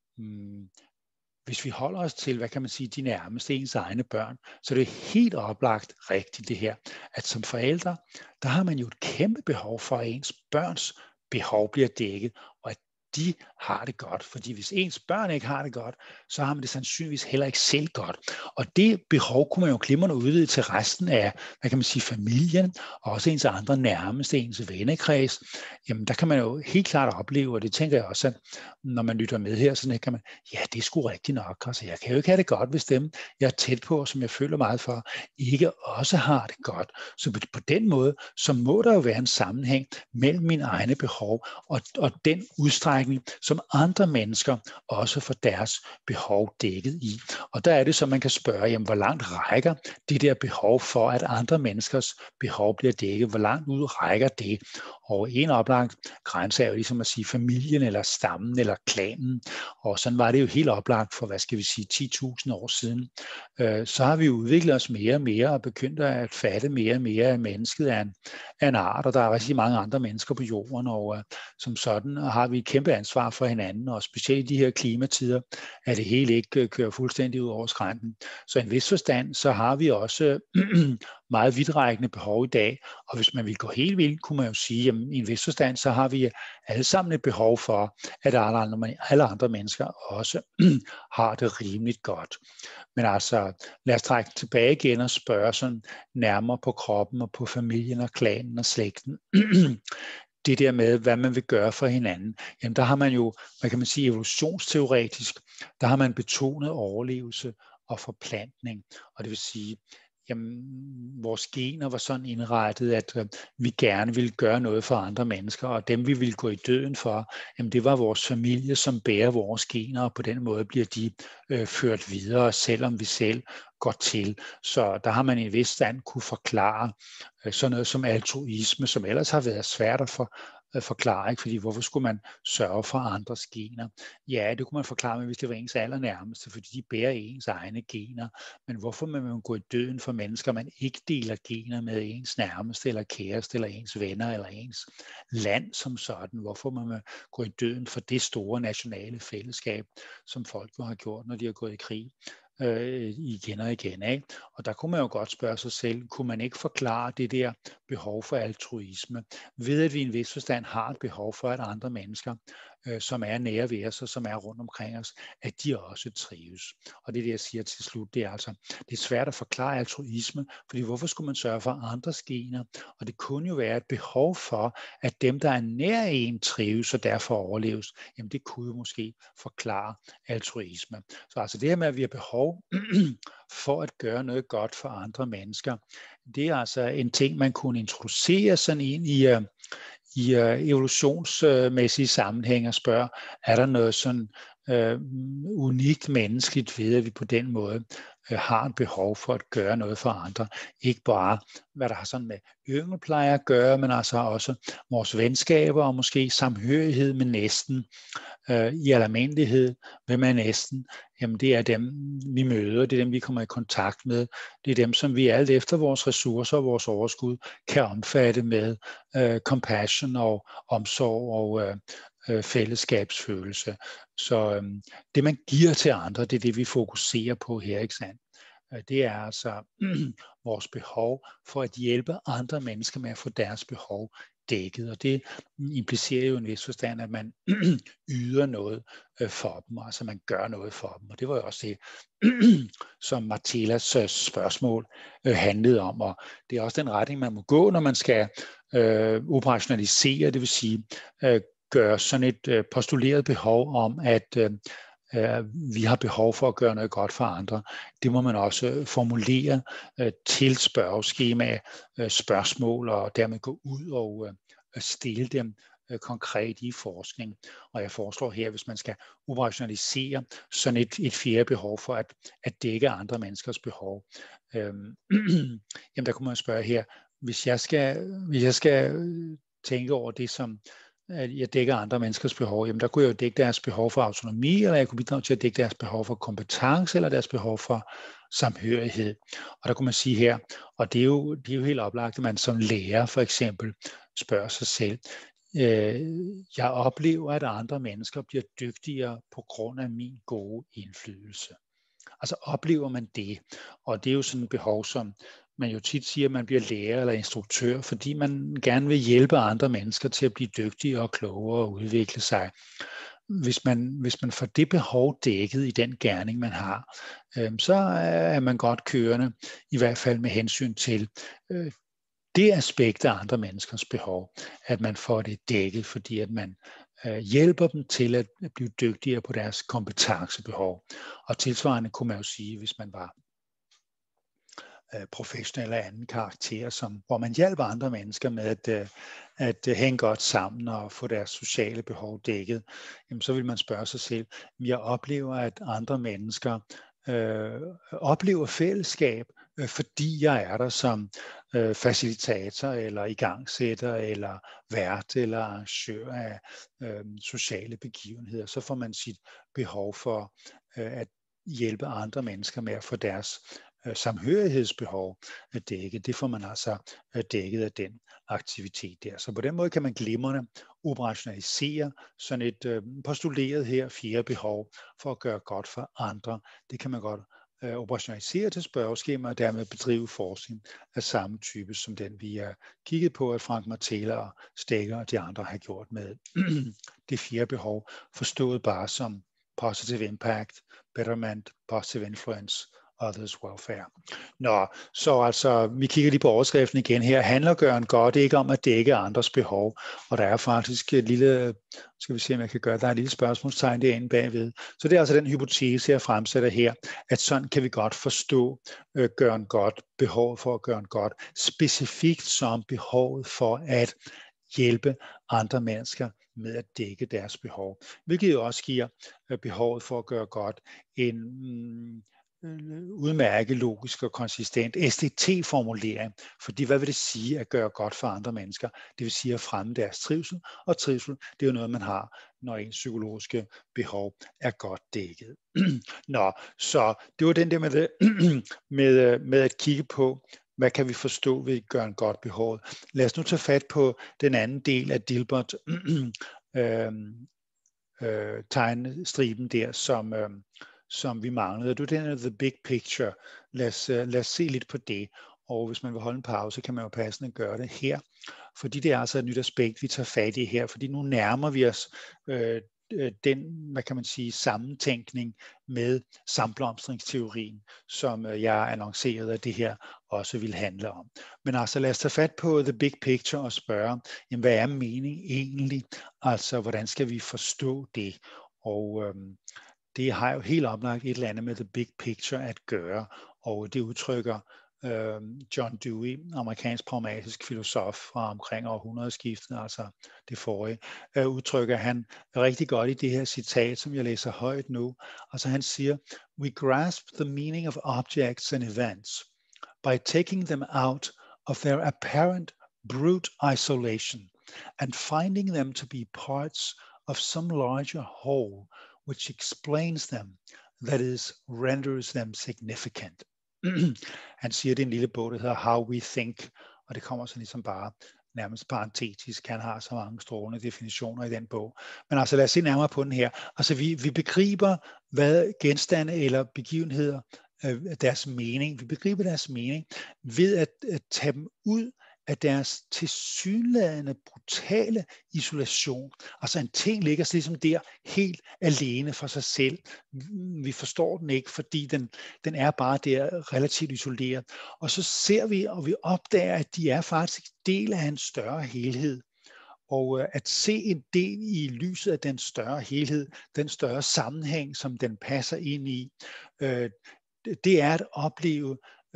hvis vi holder os til, hvad kan man sige, de nærmeste ens egne børn, så er det helt oplagt rigtigt det her, at som forældre, der har man jo et kæmpe behov for, at ens børns behov bliver dækket, og at de har det godt. Fordi hvis ens børn ikke har det godt, så har man det sandsynligvis heller ikke selv godt. Og det behov kunne man jo glimrende udvide til resten af, hvad kan man sige, familien, og også ens andre nærmeste, ens vennekreds. Jamen der kan man jo helt klart opleve, og det tænker jeg også, at når man lytter med her, så kan man, ja, det er sgu rigtigt nok. Altså jeg kan jo ikke have det godt, hvis dem, jeg er tæt på, og som jeg føler meget for, ikke også har det godt. Så på den måde, så må der jo være en sammenhæng mellem mine egne behov og den udstrækning, som andre mennesker også får deres behov dækket i. Og der er det så, man kan spørge, jamen, hvor langt rækker det der behov for, at andre menneskers behov bliver dækket? Hvor langt ud rækker det? Og en oplagt grænse er jo ligesom at sige familien, eller stammen, eller klanen. Og sådan var det jo helt oplagt for, hvad skal vi sige, 10.000 år siden. Så har vi udviklet os mere og mere, og begyndt at fatte mere og mere af mennesket af en art, og der er rigtig mange andre mennesker på jorden, og som sådan har vi et kæmpe ansvar for hinanden, og specielt i de her klimatider, at det hele ikke kører fuldstændig ud over skrænten. Så i en vis forstand, så har vi også meget vidtrækkende behov i dag, og hvis man vil gå helt vildt, kunne man jo sige, at i en vis forstand, så har vi alle sammen et behov for, at alle andre mennesker også har det rimeligt godt. Men altså, lad os trække tilbage igen og spørge sådan nærmere på kroppen og på familien og klanen og slægten. Det der med, hvad man vil gøre for hinanden, jamen der har man jo, hvad kan man sige, evolutionsteoretisk, der har man betonet overlevelse og forplantning. Og det vil sige, jamen, vores gener var sådan indrettet, at vi gerne ville gøre noget for andre mennesker, og dem vi ville gå i døden for, jamen, det var vores familie, som bærer vores gener, og på den måde bliver de ført videre, selvom vi selv går til. Så der har man i en vis stand kunne forklare sådan noget som altruisme, som ellers har været svært at forklare, ikke? Fordi hvorfor skulle man sørge for andres gener? Ja, det kunne man forklare med, hvis det var ens allernærmeste, fordi de bærer ens egne gener. Men hvorfor man vil gå i døden for mennesker, man ikke deler gener med ens nærmeste, eller kæreste, eller ens venner, eller ens land som sådan? Hvorfor man vil gå i døden for det store nationale fællesskab, som folk har gjort, når de har gået i krig? Igen og igen, ikke? Og der kunne man jo godt spørge sig selv, kunne man ikke forklare det der behov for altruisme, ved at vi i en vis forstand har et behov for, at andre mennesker, som er nære ved os og som er rundt omkring os, at de også trives. Og det jeg siger til slut, det er altså, det er svært at forklare altruisme, fordi hvorfor skulle man sørge for andres gener? Og det kunne jo være et behov for, at dem, der er nær en, trives og derfor overleves. Jamen det kunne jo måske forklare altruisme. Så altså det her med, at vi har behov for at gøre noget godt for andre mennesker, det er altså en ting, man kunne introducere sådan ind i evolutionsmæssige sammenhæng og spørge, er der noget sådan unikt menneskeligt ved, at vi på den måde har et behov for at gøre noget for andre. Ikke bare, hvad der har sådan med ynglepleje at gøre, men altså også vores venskaber og måske samhørighed med næsten i almindelighed. Hvem er næsten? Jamen det er dem, vi møder, det er dem, vi kommer i kontakt med. Det er dem, som vi alt efter vores ressourcer og vores overskud kan omfatte med compassion og omsorg og fællesskabsfølelse. Så det, man giver til andre, det er det, vi fokuserer på her, ikke sandt? Det er altså vores behov for at hjælpe andre mennesker med at få deres behov dækket, og det implicerer jo en vis forstand, at man yder noget for dem, altså man gør noget for dem, og det var jo også det, som Martellas spørgsmål handlede om, og det er også den retning, man må gå, når man skal operationalisere, det vil sige gøre sådan et postuleret behov om, at vi har behov for at gøre noget godt for andre. Det må man også formulere til spørgeskema, spørgsmål, og dermed gå ud og stille dem konkret i forskning. Og jeg foreslår her, hvis man skal operationalisere sådan et fjerde behov for at dække andre menneskers behov, jamen der kunne man spørge her, hvis jeg skal tænke over det, som at jeg dækker andre menneskers behov, jamen der kunne jeg jo dække deres behov for autonomi, eller jeg kunne bidrage til at dække deres behov for kompetence, eller deres behov for samhørighed. Og der kunne man sige her, og det er jo helt oplagt, at man som lærer for eksempel spørger sig selv, jeg oplever, at andre mennesker bliver dygtigere på grund af min gode indflydelse. Altså oplever man det, og det er jo sådan et behov, som man jo tit siger, at man bliver lærer eller instruktør, fordi man gerne vil hjælpe andre mennesker til at blive dygtigere og klogere og udvikle sig. Hvis man får det behov dækket i den gerning, man har, så er man godt kørende, i hvert fald med hensyn til det aspekt af andre menneskers behov, at man får det dækket, fordi at man hjælper dem til at blive dygtigere på deres kompetencebehov. Og tilsvarende kunne man jo sige, hvis man var professionel eller anden karakter, hvor man hjælper andre mennesker med at hænge godt sammen og få deres sociale behov dækket, jamen så vil man spørge sig selv, jeg oplever, at andre mennesker oplever fællesskab, fordi jeg er der som facilitator eller igangsætter eller vært eller arrangør af sociale begivenheder. Så får man sit behov for at hjælpe andre mennesker med at få deres samhørighedsbehov dækket. Det får man altså dækket af den aktivitet der. Så på den måde kan man glimrende operationalisere sådan et postuleret her fjerde behov for at gøre godt for andre. Det kan man godt operationalisere til spørgeskema og dermed bedrive forskning af samme type som den, vi har kigget på, at Frank Martella og Steger og de andre har gjort med det fjerde behov, forstået bare som positive impact, betterment, positive influence others' welfare. Nå, så altså, vi kigger lige på overskriften igen her. Handler gøren godt ikke om at dække andres behov? Og der er faktisk et lille, skal vi se om jeg kan gøre, der er et lille spørgsmålstegn derinde bagved. Så det er altså den hypotese, jeg fremsætter her, at sådan kan vi godt forstå gøren godt, behovet for at gøre godt, specifikt som behovet for at hjælpe andre mennesker med at dække deres behov, hvilket jo også giver behovet for at gøre godt en udmærket, logisk og konsistent SDT-formulering. Fordi hvad vil det sige at gøre godt for andre mennesker? Det vil sige at fremme deres trivsel, og trivsel, det er jo noget, man har, når ens psykologiske behov er godt dækket. Nå, så det var den der med at kigge på, hvad kan vi forstå ved gøre en godt behovet. Lad os nu tage fat på den anden del af Dilbert tegnestriben der, som vi manglede. Det er den the big picture. Lad os se lidt på det. Og hvis man vil holde en pause, kan man jo passende gøre det her. Fordi det er altså et nyt aspekt, vi tager fat i her. Fordi nu nærmer vi os den, hvad kan man sige, sammentænkning med samblomstringsteorien, som jeg annoncerede, at det her også vil handle om. Men altså lad os tage fat på the big picture og spørge, jamen, hvad er mening egentlig? Altså, hvordan skal vi forstå det? Og det har jo helt oplagt et eller andet med the big picture at gøre, og det udtrykker John Dewey, amerikansk pragmatisk filosof fra omkring århundredeskiftet, altså det forrige, udtrykker han rigtig godt i det her citat, som jeg læser højt nu. Altså han siger, we grasp the meaning of objects and events by taking them out of their apparent brute isolation and finding them to be parts of some larger whole, which explains them, that is, renders them significant. Han siger, det er en lille bog, der hedder How We Think, og det kommer så ligesom bare nærmest parentetisk. Han har så mange strålende definitioner i den bog. Men altså lad os se nærmere på den her. Altså vi begriber, hvad genstande eller begivenheder, deres mening, vi begriber deres mening ved at tage dem ud af deres tilsyneladende brutale isolation. Altså en ting ligger ligesom der helt alene for sig selv. Vi forstår den ikke, fordi den er bare der relativt isoleret. Og så ser vi, og vi opdager, at de er faktisk del af en større helhed. Og at se en del i lyset af den større helhed, den større sammenhæng, som den passer ind i, det er at opleve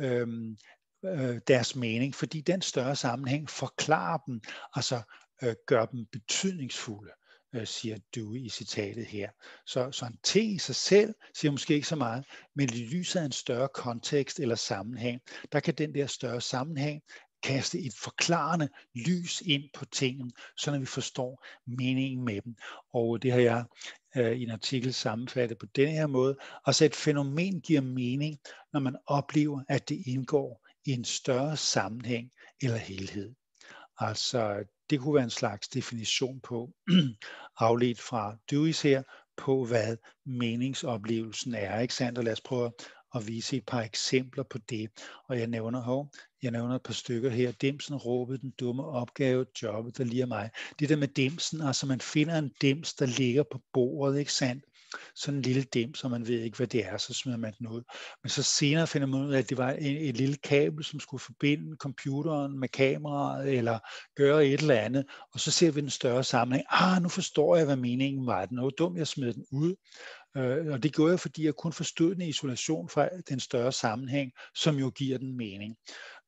deres mening, fordi den større sammenhæng forklarer dem, altså gør dem betydningsfulde, siger Dewey i citatet her. Så en ting i sig selv siger måske ikke så meget, men i lyset af en større kontekst eller sammenhæng, der kan den der større sammenhæng kaste et forklarende lys ind på tingene, så når vi forstår meningen med dem. Og det har jeg i en artikel sammenfattet på denne her måde. Altså et fænomen giver mening, når man oplever, at det indgår i en større sammenhæng eller helhed. Altså det kunne være en slags definition på, afledt fra Dewey's her, på hvad meningsoplevelsen er. Ikke sandt? Og lad os prøve at vise et par eksempler på det. Og jeg nævner et par stykker her. Dimsen råbede den dumme opgave, jobbet der lige mig. Det der med dimsen, altså man finder en dims, der ligger på bordet, ikke sandt? Sådan en lille dims, og man ved ikke, hvad det er, så smider man den ud. Men så senere finder man ud af, at det var et lille kabel, som skulle forbinde computeren med kameraet, eller gøre et eller andet, og så ser vi den større sammenhæng. Nu forstår jeg, hvad meningen var. Den var dumt, jeg smed den ud. Og det gjorde jeg, fordi jeg kun forstod den i isolation fra den større sammenhæng, som jo giver den mening.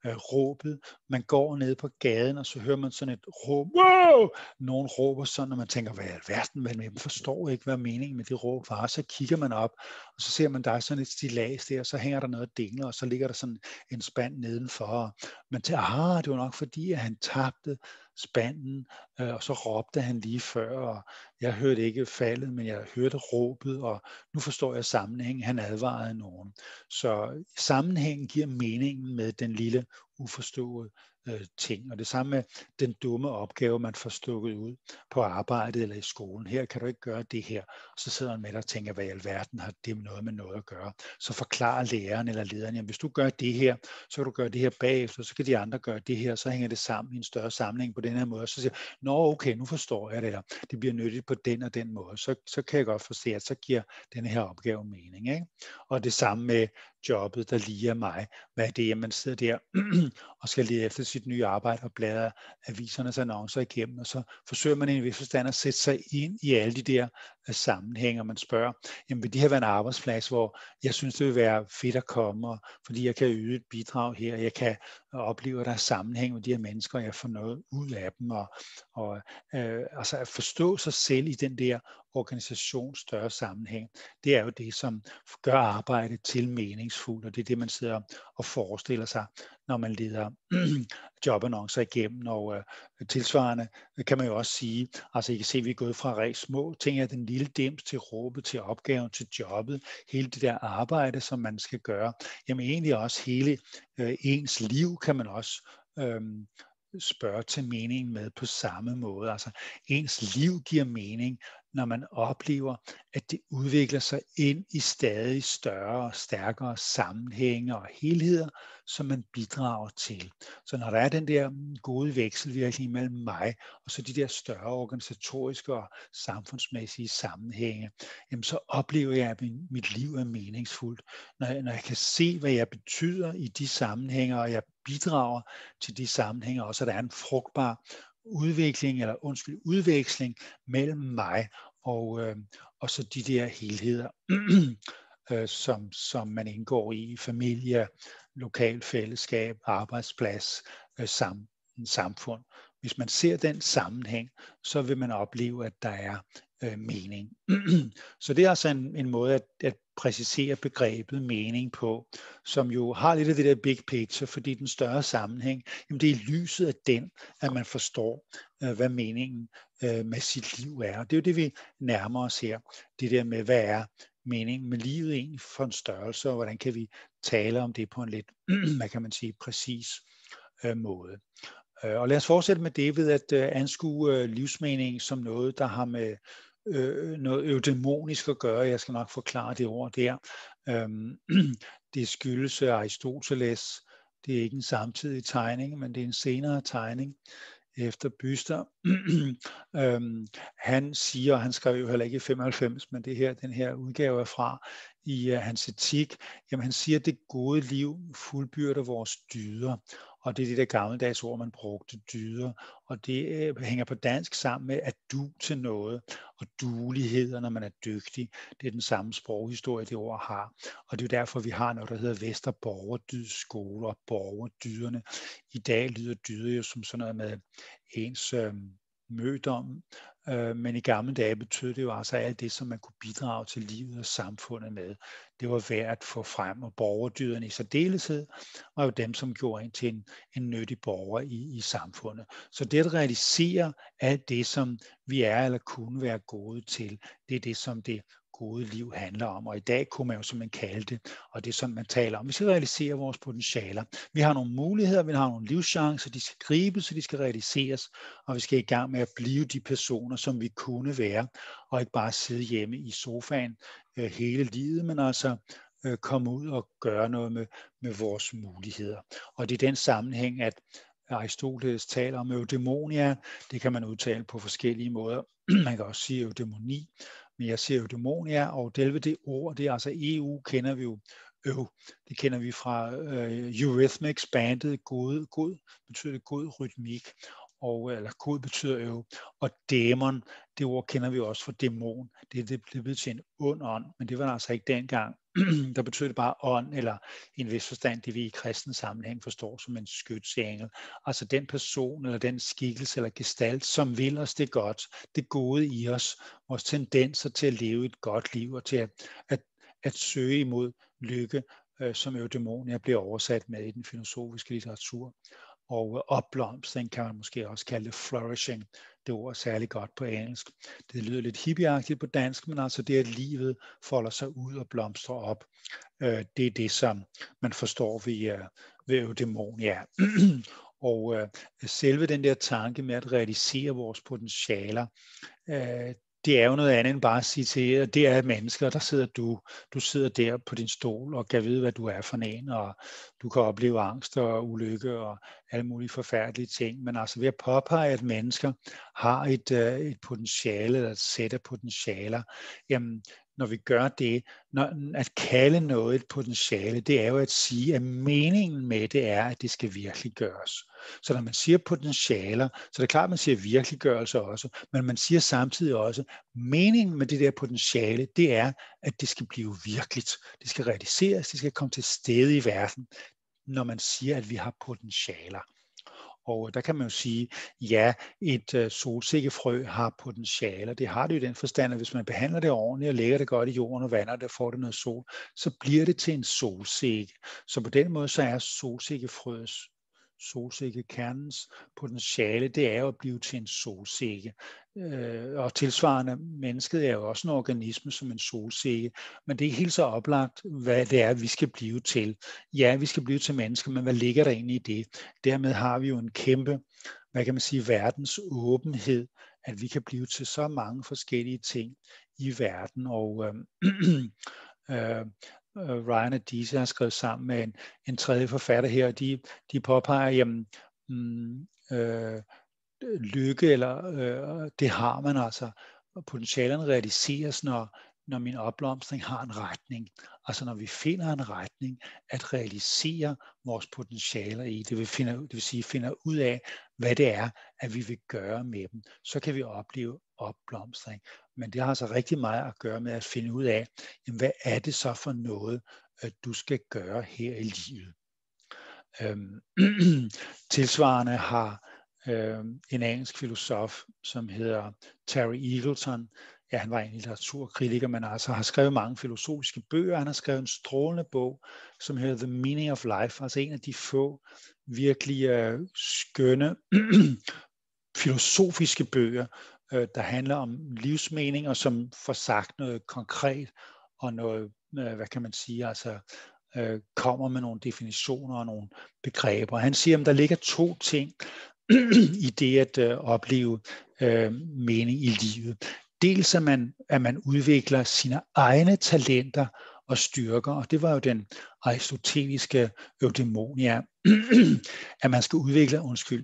Råbet, man går ned på gaden, og så hører man sådan et råb, wow! Nogen råber sådan, og man tænker, hvad i alverden, men man forstår ikke, hvad meningen med det råb var. Så kigger man op, og så ser man, der er sådan et stillads der, og så hænger der noget dingler, og så ligger der sådan en spand nedenfor, og man tænker, det var nok fordi, at han tabte spanden, og så råbte han lige før, og jeg hørte ikke faldet, men jeg hørte råbet, og nu forstår jeg sammenhængen, han advarede nogen. Så sammenhængen giver meningen med den lille uforståede ting, og det samme med den dumme opgave, man får stukket ud på arbejdet eller i skolen. Her kan du ikke gøre det her, og så sidder man med og tænker, hvad i alverden har det noget med noget at gøre. Så forklarer læreren eller lederen, jamen hvis du gør det her, så kan du gøre det her bagefter, så kan de andre gøre det her, så hænger det sammen i en større sammenhæng på den her måde, så siger jeg, okay, nu forstår jeg det her, det bliver nyttigt på den og den måde, så kan jeg godt forstå, at så giver den her opgave mening, ikke? Og det samme med jobbet, der lige er mig? Hvad er det, man sidder der og skal lede efter sit nye arbejde og bladre avisernes annoncer igennem, og så forsøger man i en vis forstand at sætte sig ind i alle de der sammenhænge, og man spørger, jamen vil det her være en arbejdsplads, hvor jeg synes, det vil være fedt at komme, og fordi jeg kan yde et bidrag her, jeg kan opleve, at der er sammenhæng med de her mennesker, og jeg får noget ud af dem, og altså at forstå sig selv i den der organisations større sammenhæng, det er jo det, som gør arbejdet til meningsfuldt, og det er det, man sidder og forestiller sig, når man leder jobannoncer igennem, og tilsvarende kan man jo også sige, altså I kan se, at vi er gået fra rigtig små ting af den lille dims til råbet, til opgaven, til jobbet, hele det der arbejde, som man skal gøre, jamen egentlig også hele ens liv kan man også spørge til meningen med på samme måde. Altså ens liv giver mening, når man oplever, at det udvikler sig ind i stadig større og stærkere sammenhænge og helheder, som man bidrager til. Så når der er den der gode vekselvirkning mellem mig og så de der større organisatoriske og samfundsmæssige sammenhænge, jamen så oplever jeg, at mit liv er meningsfuldt. Når jeg kan se, hvad jeg betyder i de sammenhænge, og jeg bidrager til de sammenhænge, også at der er en frugtbar udveksling mellem mig og så de der helheder, som man indgår i familie, lokal fællesskab, arbejdsplads, samfund. Hvis man ser den sammenhæng, så vil man opleve, at der er mening. Så det er altså en måde at præcisere begrebet mening på, som jo har lidt af det der big picture, fordi den større sammenhæng, jamen det er i lyset af den, at man forstår, hvad meningen med sit liv er. Og det er jo det, vi nærmer os her. Det der med, hvad er meningen med livet egentlig for en størrelse, og hvordan kan vi tale om det på en lidt, hvad kan man sige, præcis måde. Og lad os fortsætte med det ved at anskue livsmening som noget, der har med noget eudæmonisk at gøre. Jeg skal nok forklare det ord der. Det skyldes Aristoteles. Det er ikke en samtidig tegning, men det er en senere tegning efter Byster. Han siger, og han skrev jo heller ikke i 95, men den her udgave er fra i hans etik, jamen han siger, at det gode liv fuldbyrder vores dyder. Og det er det der gammeldags ord, man brugte, dyder. Og det hænger på dansk sammen med at du til noget, og dueligheder, når man er dygtig. Det er den samme sproghistorie, det ord har. Og det er jo derfor, vi har noget, der hedder Vesterborgerdydsskole og borgerdyderne. I dag lyder dyder jo som sådan noget med ens mødom, men i gamle dage betød det jo altså alt det, som man kunne bidrage til livet og samfundet med. Det var værd at få frem, og borgerdyderne i særdeleshed var jo dem, som gjorde en til en nyttig borger i samfundet. Så det at realisere alt det, som vi er eller kunne være gode til, det er det, som det gode liv handler om, og i dag kunne man jo simpelthen kalde det, og det er sådan, man taler om. Vi skal realisere vores potentialer. Vi har nogle muligheder, vi har nogle livschancer, de skal gribes, så de skal realiseres, og vi skal i gang med at blive de personer, som vi kunne være, og ikke bare sidde hjemme i sofaen hele livet, men altså komme ud og gøre noget med vores muligheder. Og det er den sammenhæng, at Aristoteles taler om eudæmonia. Det kan man udtale på forskellige måder. Man kan også sige eudæmoni, men jeg siger eudæmonia, og det ord, det er altså EU, kender vi jo. Det kender vi fra Eurythmics bandet, god betyder det god rytmik, eller god betyder og dæmon, det ord kender vi også fra dæmon. Det blev til en ond ånd, men det var altså ikke dengang. Der betød det bare ånd, eller i en vis forstand, det vi i kristen sammenhæng forstår som en skytsengel. Altså den person, eller den skikkelse, eller gestalt, som vil os det godt, det gode i os, vores tendenser til at leve et godt liv, og til at søge imod lykke, som eudæmonia bliver oversat med i den filosofiske litteratur. Og opblomstring kan man måske også kalde det flourishing. Det ord er særlig godt på engelsk. Det lyder lidt hippieagtigt på dansk, men altså det, at livet folder sig ud og blomstrer op, det er det, som man forstår ved eudæmonia. Og selve den der tanke med at realisere vores potentialer, det er jo noget andet end bare at sige til, det er mennesker, der sidder du sidder der på din stol og kan vide, hvad du er for en, og du kan opleve angst og ulykke og alle mulige forfærdelige ting, men altså ved at påpege, at mennesker har et potentiale, eller et sæt af potentialer, jamen når vi gør det, at kalde noget et potentiale, det er jo at sige, at meningen med det er, at det skal virkeliggøres. Så når man siger potentialer, så er det klart, at man siger virkeliggørelse også, men man siger samtidig også, meningen med det der potentiale, det er, at det skal blive virkeligt. Det skal realiseres, det skal komme til stede i verden, når man siger, at vi har potentialer. Og der kan man jo sige, ja, et solsikkefrø har potentialer. Det har det i den forstand, at hvis man behandler det ordentligt og lægger det godt i jorden og vander det, får det noget sol, så bliver det til en solsikke. Så på den måde så er solsikkekernens potentiale, det er jo at blive til en solsikke. Og tilsvarende, mennesket er jo også en organisme som en solsikke, men det er ikke helt så oplagt, hvad det er, vi skal blive til. Ja, vi skal blive til mennesker, men hvad ligger der egentlig i det? Dermed har vi jo en kæmpe, hvad kan man sige, verdens åbenhed, at vi kan blive til så mange forskellige ting i verden, og Ryan og Dise har skrevet sammen med en tredje forfatter her, og de påpeger, jamen, lykke, eller det har man altså. Potentialerne realiseres, når min opblomstring har en retning. Altså når vi finder en retning, at realisere vores potentialer i, det vil sige finder ud af, hvad det er, at vi vil gøre med dem, så kan vi opleve opblomstring. Men det har altså rigtig meget at gøre med at finde ud af, jamen, hvad er det så for noget, du skal gøre her i livet. Tilsvarende har en engelsk filosof, som hedder Terry Eagleton. Ja, han var en litteraturkritiker, men altså har skrevet mange filosofiske bøger. Han har skrevet en strålende bog, som hedder The Meaning of Life, altså en af de få virkelig skønne filosofiske bøger, der handler om livsmening, og som får sagt noget konkret, og noget, hvad kan man sige, altså kommer med nogle definitioner og nogle begreber. Han siger, at der ligger to ting i det at opleve mening i livet. Dels at man udvikler sine egne talenter og styrker, og det var jo den aristoteliske eudaimonia, at man skal udvikle,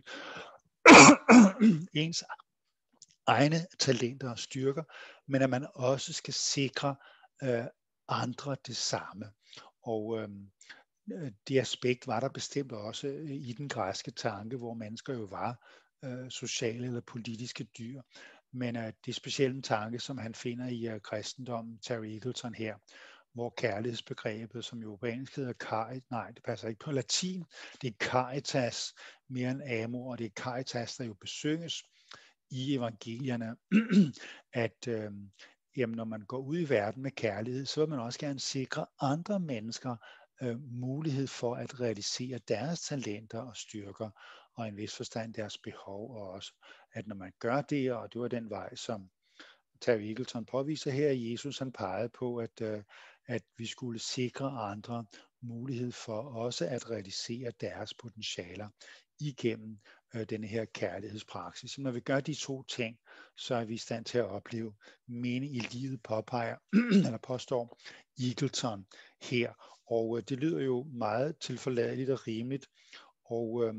ens egne talenter og styrker, men at man også skal sikre andre det samme. Og det aspekt var der bestemt også i den græske tanke, hvor mennesker jo var sociale eller politiske dyr. Men det er specielt en tanke, som han finder i kristendommen, Terry Eagleton her, hvor kærlighedsbegrebet, som jo på engelsk hedder det passer ikke på latin, det er caritas mere end amor, og det er caritas, der jo besynges i evangelierne, at jamen, når man går ud i verden med kærlighed, så vil man også gerne sikre andre mennesker mulighed for at realisere deres talenter og styrker, og i en vis forstand deres behov, og også at når man gør det, og det var den vej, som Terry Eagleton påviser her, at Jesus han pegede på, at vi skulle sikre andre mulighed for også at realisere deres potentialer igennem denne her kærlighedspraksis. Når vi gør de to ting, så er vi i stand til at opleve mening i livet, påstår Eagleton her. Og det lyder jo meget tilforladeligt og rimeligt. Og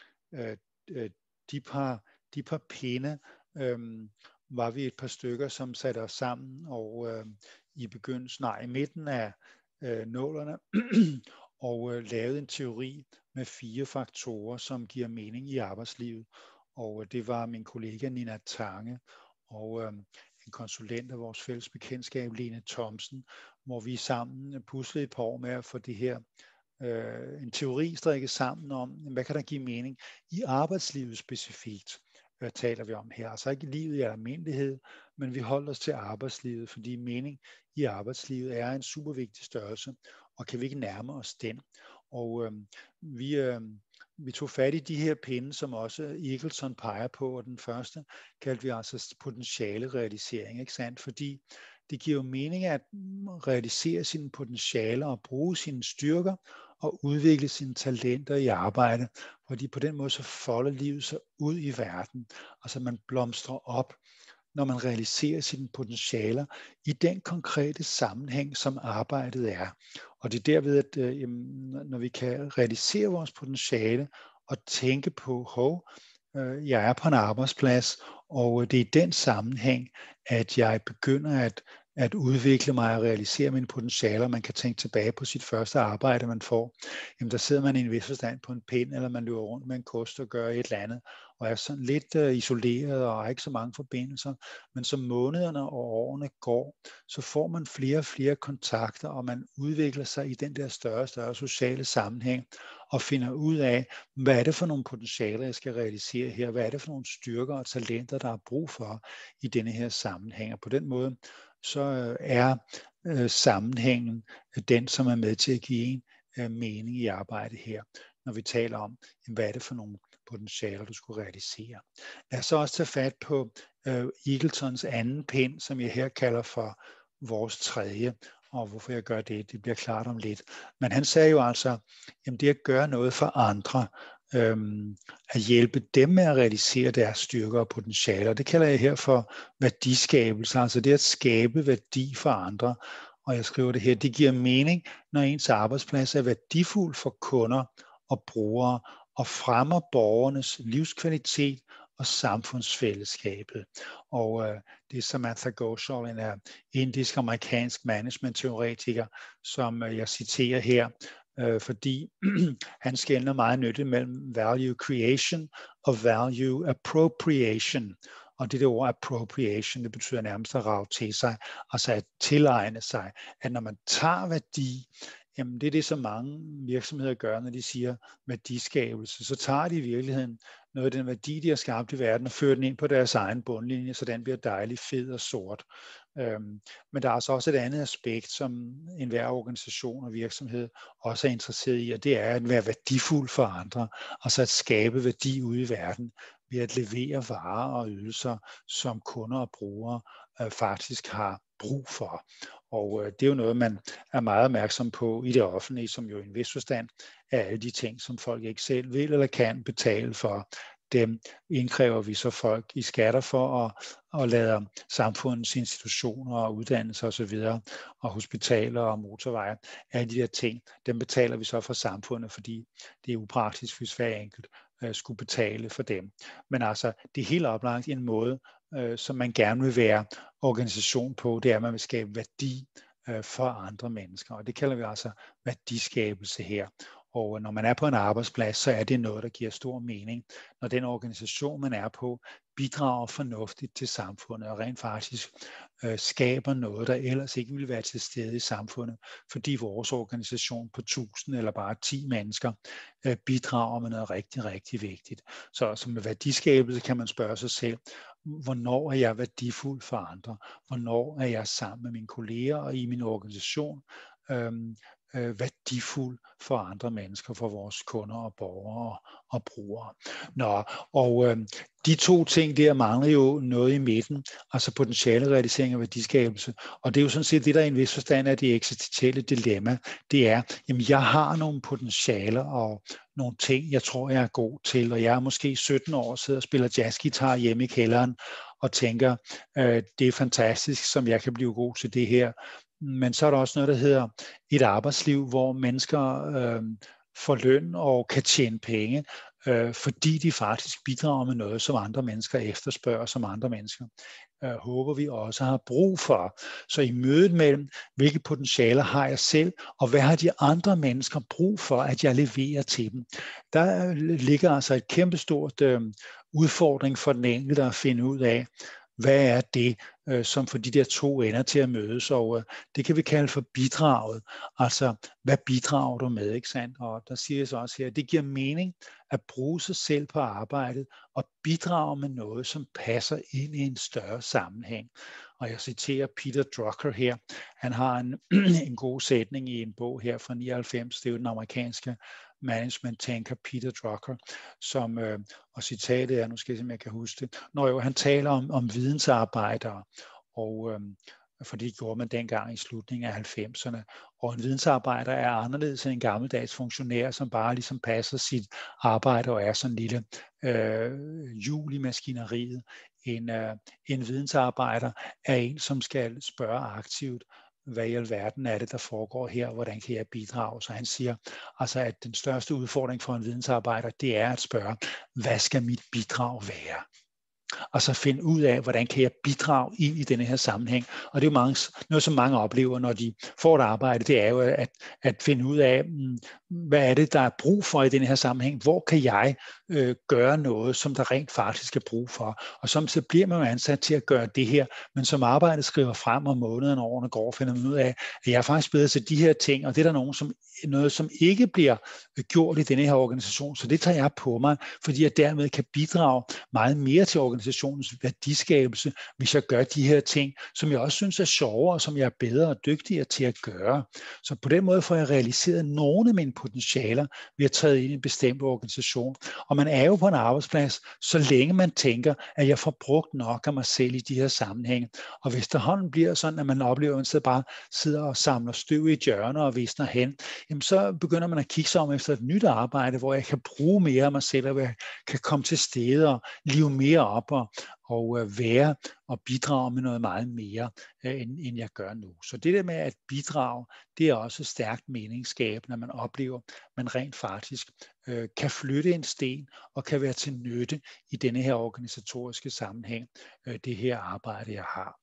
de par pinde var vi et par stykker, som satte os sammen, og i midten af nålerne, og lavede en teori med 4 faktorer, som giver mening i arbejdslivet. Og det var min kollega Nina Tange og en konsulent af vores fælles bekendtskab, Lene Thomsen, hvor vi sammen puslede et par år med at få det her en teori strikket sammen om, hvad kan der give mening i arbejdslivet specifikt. Hvad taler vi om her? Altså ikke livet i almindelighed, men vi holder os til arbejdslivet, fordi mening i arbejdslivet er en super vigtig størrelse, og kan vi ikke nærme os den. Og vi tog fat i de her pinde, som også Eagleton peger på, og den første kaldte vi altså potentiale realisering, ikke sandt? Fordi det giver jo mening at realisere sine potentialer og bruge sine styrker og udvikle sine talenter i arbejde, fordi på den måde så folder livet sig ud i verden, altså man blomstrer op, når man realiserer sine potentialer i den konkrete sammenhæng, som arbejdet er. Og det er derved, at når vi kan realisere vores potentiale og tænke på, jeg er på en arbejdsplads, og det er i den sammenhæng, at jeg begynder at at udvikle mig og realisere mine potentialer. Man kan tænke tilbage på sit første arbejde, man får. Jamen, der sidder man i en vis forstand på en pind, eller man løber rundt med en kost og gør et eller andet, og er sådan lidt isoleret og har ikke så mange forbindelser. Men som månederne og årene går, så får man flere og flere kontakter, og man udvikler sig i den der større og større sociale sammenhæng, og finder ud af, hvad er det for nogle potentialer, jeg skal realisere her? Hvad er det for nogle styrker og talenter, der er brug for i denne her sammenhæng? Og på den måde, så er sammenhængen den, som er med til at give en mening i arbejdet her, når vi taler om, hvad er det for nogle potentialer, du skulle realisere. Lad os så også tage fat på Eagletons anden pind, som jeg her kalder for vores tredje, og hvorfor jeg gør det bliver klart om lidt. Men han sagde jo altså, jamen det at gøre noget for andre, at hjælpe dem med at realisere deres styrker og potentialer, det kalder jeg her for værdiskabelse, altså det at skabe værdi for andre. Og jeg skriver det her, det giver mening, når ens arbejdsplads er værdifuld for kunder og brugere, og fremmer borgernes livskvalitet og samfundsfællesskabet. Og det er Samantha Ghoshal, en indisk-amerikansk management-teoretiker, som jeg citerer her, fordi han skelner meget nyttigt mellem value creation og value appropriation. Og det ord appropriation, det betyder nærmest at rage til sig, altså at tilegne sig, at når man tager værdi, jamen det er det, som mange virksomheder gør, når de siger værdiskabelse. Så tager de i virkeligheden noget af den værdi, de har skabt i verden, og fører den ind på deres egen bundlinje, så den bliver dejlig fed og sort. Men der er altså også et andet aspekt, som enhver organisation og virksomhed også er interesseret i, og det er at være værdifuld for andre, altså at skabe værdi ude i verden ved at levere varer og ydelser, som kunder og brugere faktisk har brug for. Og det er jo noget, man er meget opmærksom på i det offentlige, som jo i en vis forstand er alle de ting, som folk ikke selv vil eller kan betale for. Dem indkræver vi så folk i skatter for og lader samfundets institutioner og uddannelser osv. og hospitaler og motorveje, alle de der ting, dem betaler vi så for samfundet, fordi det er upraktisk, hvis hver enkelt skulle betale for dem. Men altså, det er helt oplagt en måde, som man gerne vil være organisation på, det er, at man vil skabe værdi for andre mennesker, og det kalder vi altså værdiskabelse her. Og når man er på en arbejdsplads, så er det noget, der giver stor mening, når den organisation, man er på, bidrager fornuftigt til samfundet og rent faktisk skaber noget, der ellers ikke ville være til stede i samfundet, fordi vores organisation på 1000 eller bare 10 mennesker bidrager med noget rigtig, rigtig vigtigt. Så som med værdiskabelse kan man spørge sig selv, hvornår er jeg værdifuld for andre? Hvornår er jeg sammen med mine kolleger og i min organisation værdifuld for andre mennesker, for vores kunder og borgere og brugere. Og de to ting der mangler jo noget i midten, altså potentiale realisering og værdiskabelse. Og det er jo sådan set det, der i en vis forstand er det eksistentielle dilemma. Det er, jamen jeg har nogle potentialer og nogle ting, jeg tror, jeg er god til, og jeg er måske 17 år og sidder og spiller jazzguitar hjemme i kælderen og tænker, det er fantastisk, som jeg kan blive god til det her. Men så er der også noget, der hedder et arbejdsliv, hvor mennesker får løn og kan tjene penge, fordi de faktisk bidrager med noget, som andre mennesker efterspørger, som andre mennesker håber vi også har brug for. Så i mødet mellem, hvilke potentialer har jeg selv, og hvad har de andre mennesker brug for, at jeg leverer til dem, der ligger altså et kæmpestort udfordring for den enkelte at finde ud af, hvad er det, som får de der to ender til at mødes, og det kan vi kalde for bidraget. Altså, hvad bidrager du med, ikke sandt? Og der siger jeg så også her, at det giver mening at bruge sig selv på arbejdet og bidrage med noget, som passer ind i en større sammenhæng. Og jeg citerer Peter Drucker her. Han har en god sætning i en bog her fra 99, det er jo den amerikanske management-tænker Peter Drucker, som, og citatet er, nu skal jeg se, om jeg kan huske det, når jo han taler om vidensarbejdere, og for det gjorde man dengang i slutningen af 90'erne, og en vidensarbejder er anderledes end en gammeldags funktionær, som bare ligesom passer sit arbejde og er sådan en lille hjul i maskineriet. En vidensarbejder er en, som skal spørge aktivt, hvad i alverden er det, der foregår her, hvordan kan jeg bidrage? Så han siger, altså, at den største udfordring for en vidensarbejder, det er at spørge, hvad skal mit bidrag være? og så finde ud af, hvordan kan jeg bidrage ind i denne her sammenhæng. Og det er jo noget, som mange oplever, når de får et arbejde, det er jo at finde ud af, hvad er det, der er brug for i denne her sammenhæng? Hvor kan jeg gøre noget, som der rent faktisk er brug for? Og så bliver man jo ansat til at gøre det her, men som arbejdet skriver frem om måneden og årene går, finder man ud af, at jeg er faktisk bedre til de her ting, og det er der noget, som ikke bliver gjort i denne her organisation, så det tager jeg på mig, fordi jeg dermed kan bidrage meget mere til organisationens værdiskabelse, hvis jeg gør de her ting, som jeg også synes er sjovere, og som jeg er bedre og dygtigere til at gøre. Så på den måde får jeg realiseret nogle af mine potentialer ved at træde ind i en bestemt organisation. Og man er jo på en arbejdsplads, så længe man tænker, at jeg får brugt nok af mig selv i de her sammenhænge. Og hvis der hånden bliver sådan, at man oplever, at man bare sidder og samler støv i hjørner og visner hen, jamen så begynder man at kigge sig om efter et nyt arbejde, hvor jeg kan bruge mere af mig selv, og hvor jeg kan komme til stede og live mere op og være og bidrage med noget meget mere, end jeg gør nu. Så det der med at bidrage, det er også stærkt meningsskabende, når man oplever, at man rent faktisk kan flytte en sten og kan være til nytte i denne her organisatoriske sammenhæng, det her arbejde, jeg har.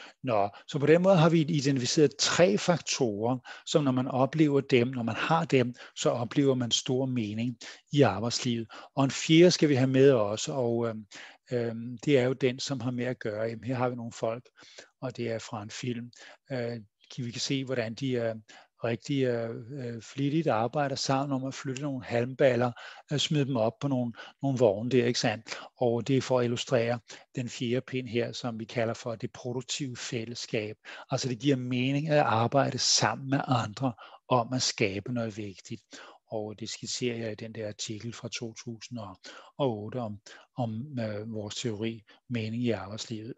Så på den måde har vi identificeret 3 faktorer, som når man oplever dem, når man har dem, så oplever man stor mening i arbejdslivet. Og en 4. skal vi have med også, og det er jo den, som har med at gøre. Jamen, her har vi nogle folk, og det er fra en film. Vi kan se, hvordan de er rigtig flittigt arbejder sammen om at flytte nogle halmballer, smide dem op på nogle vogne der, ikke sandt? Og det er for at illustrere den 4. pind her, som vi kalder for det produktive fællesskab. Altså det giver mening at arbejde sammen med andre om at skabe noget vigtigt. Og det skitserer jeg i den der artikel fra 2008 om vores teori, mening i arbejdslivet.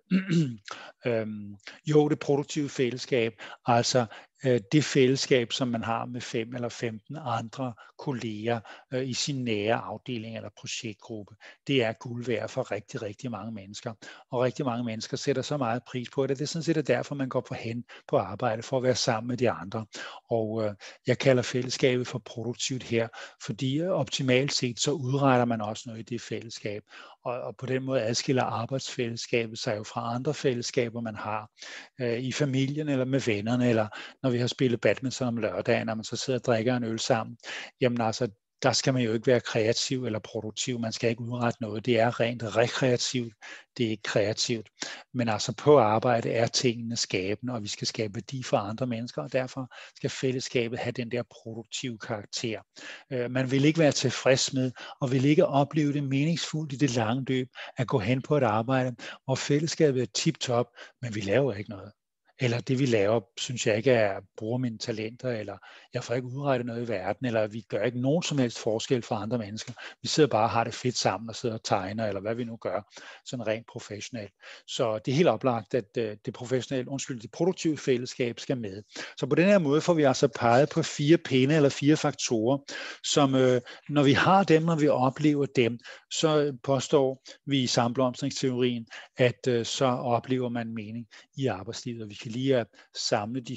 Det produktive fællesskab, altså det fællesskab, som man har med 5 eller 15 andre kolleger i sin nære afdeling eller projektgruppe, det er guld værd for rigtig, rigtig mange mennesker. Og rigtig mange mennesker sætter så meget pris på det. Det er sådan set derfor, man går på arbejde, for at være sammen med de andre. Og jeg kalder fællesskabet for produktivt her, fordi optimalt set, så udretter man også noget i det fællesskab. Og på den måde adskiller arbejdsfællesskabet sig jo fra andre fællesskaber, man har i familien eller med vennerne, eller når vi har spillet badminton om lørdagen, når man så sidder og drikker en øl sammen. Jamen altså, der skal man jo ikke være kreativ eller produktiv. Man skal ikke udrette noget. Det er rent rekreativt. Det er ikke kreativt. Men altså på arbejde er tingene skabende, og vi skal skabe værdi for andre mennesker, og derfor skal fællesskabet have den der produktive karakter. Man vil ikke være tilfreds med, og vil ikke opleve det meningsfuldt i det lange løb, at gå hen på et arbejde, hvor fællesskabet er tip-top, men vi laver ikke noget. Eller det vi laver, synes jeg ikke er bruger mine talenter, eller jeg får ikke udrettet noget i verden, eller vi gør ikke nogen som helst forskel for andre mennesker. Vi sidder bare og har det fedt sammen og sidder og tegner, eller hvad vi nu gør, sådan rent professionelt. Så det er helt oplagt, at det produktive fællesskab skal med. Så på den her måde får vi altså peget på 4 pinde eller 4 faktorer, som når vi har dem, når vi oplever dem, så påstår vi i sammenblomstringsteorien, at så oplever man mening i arbejdslivet. Og vi kan lige at samle de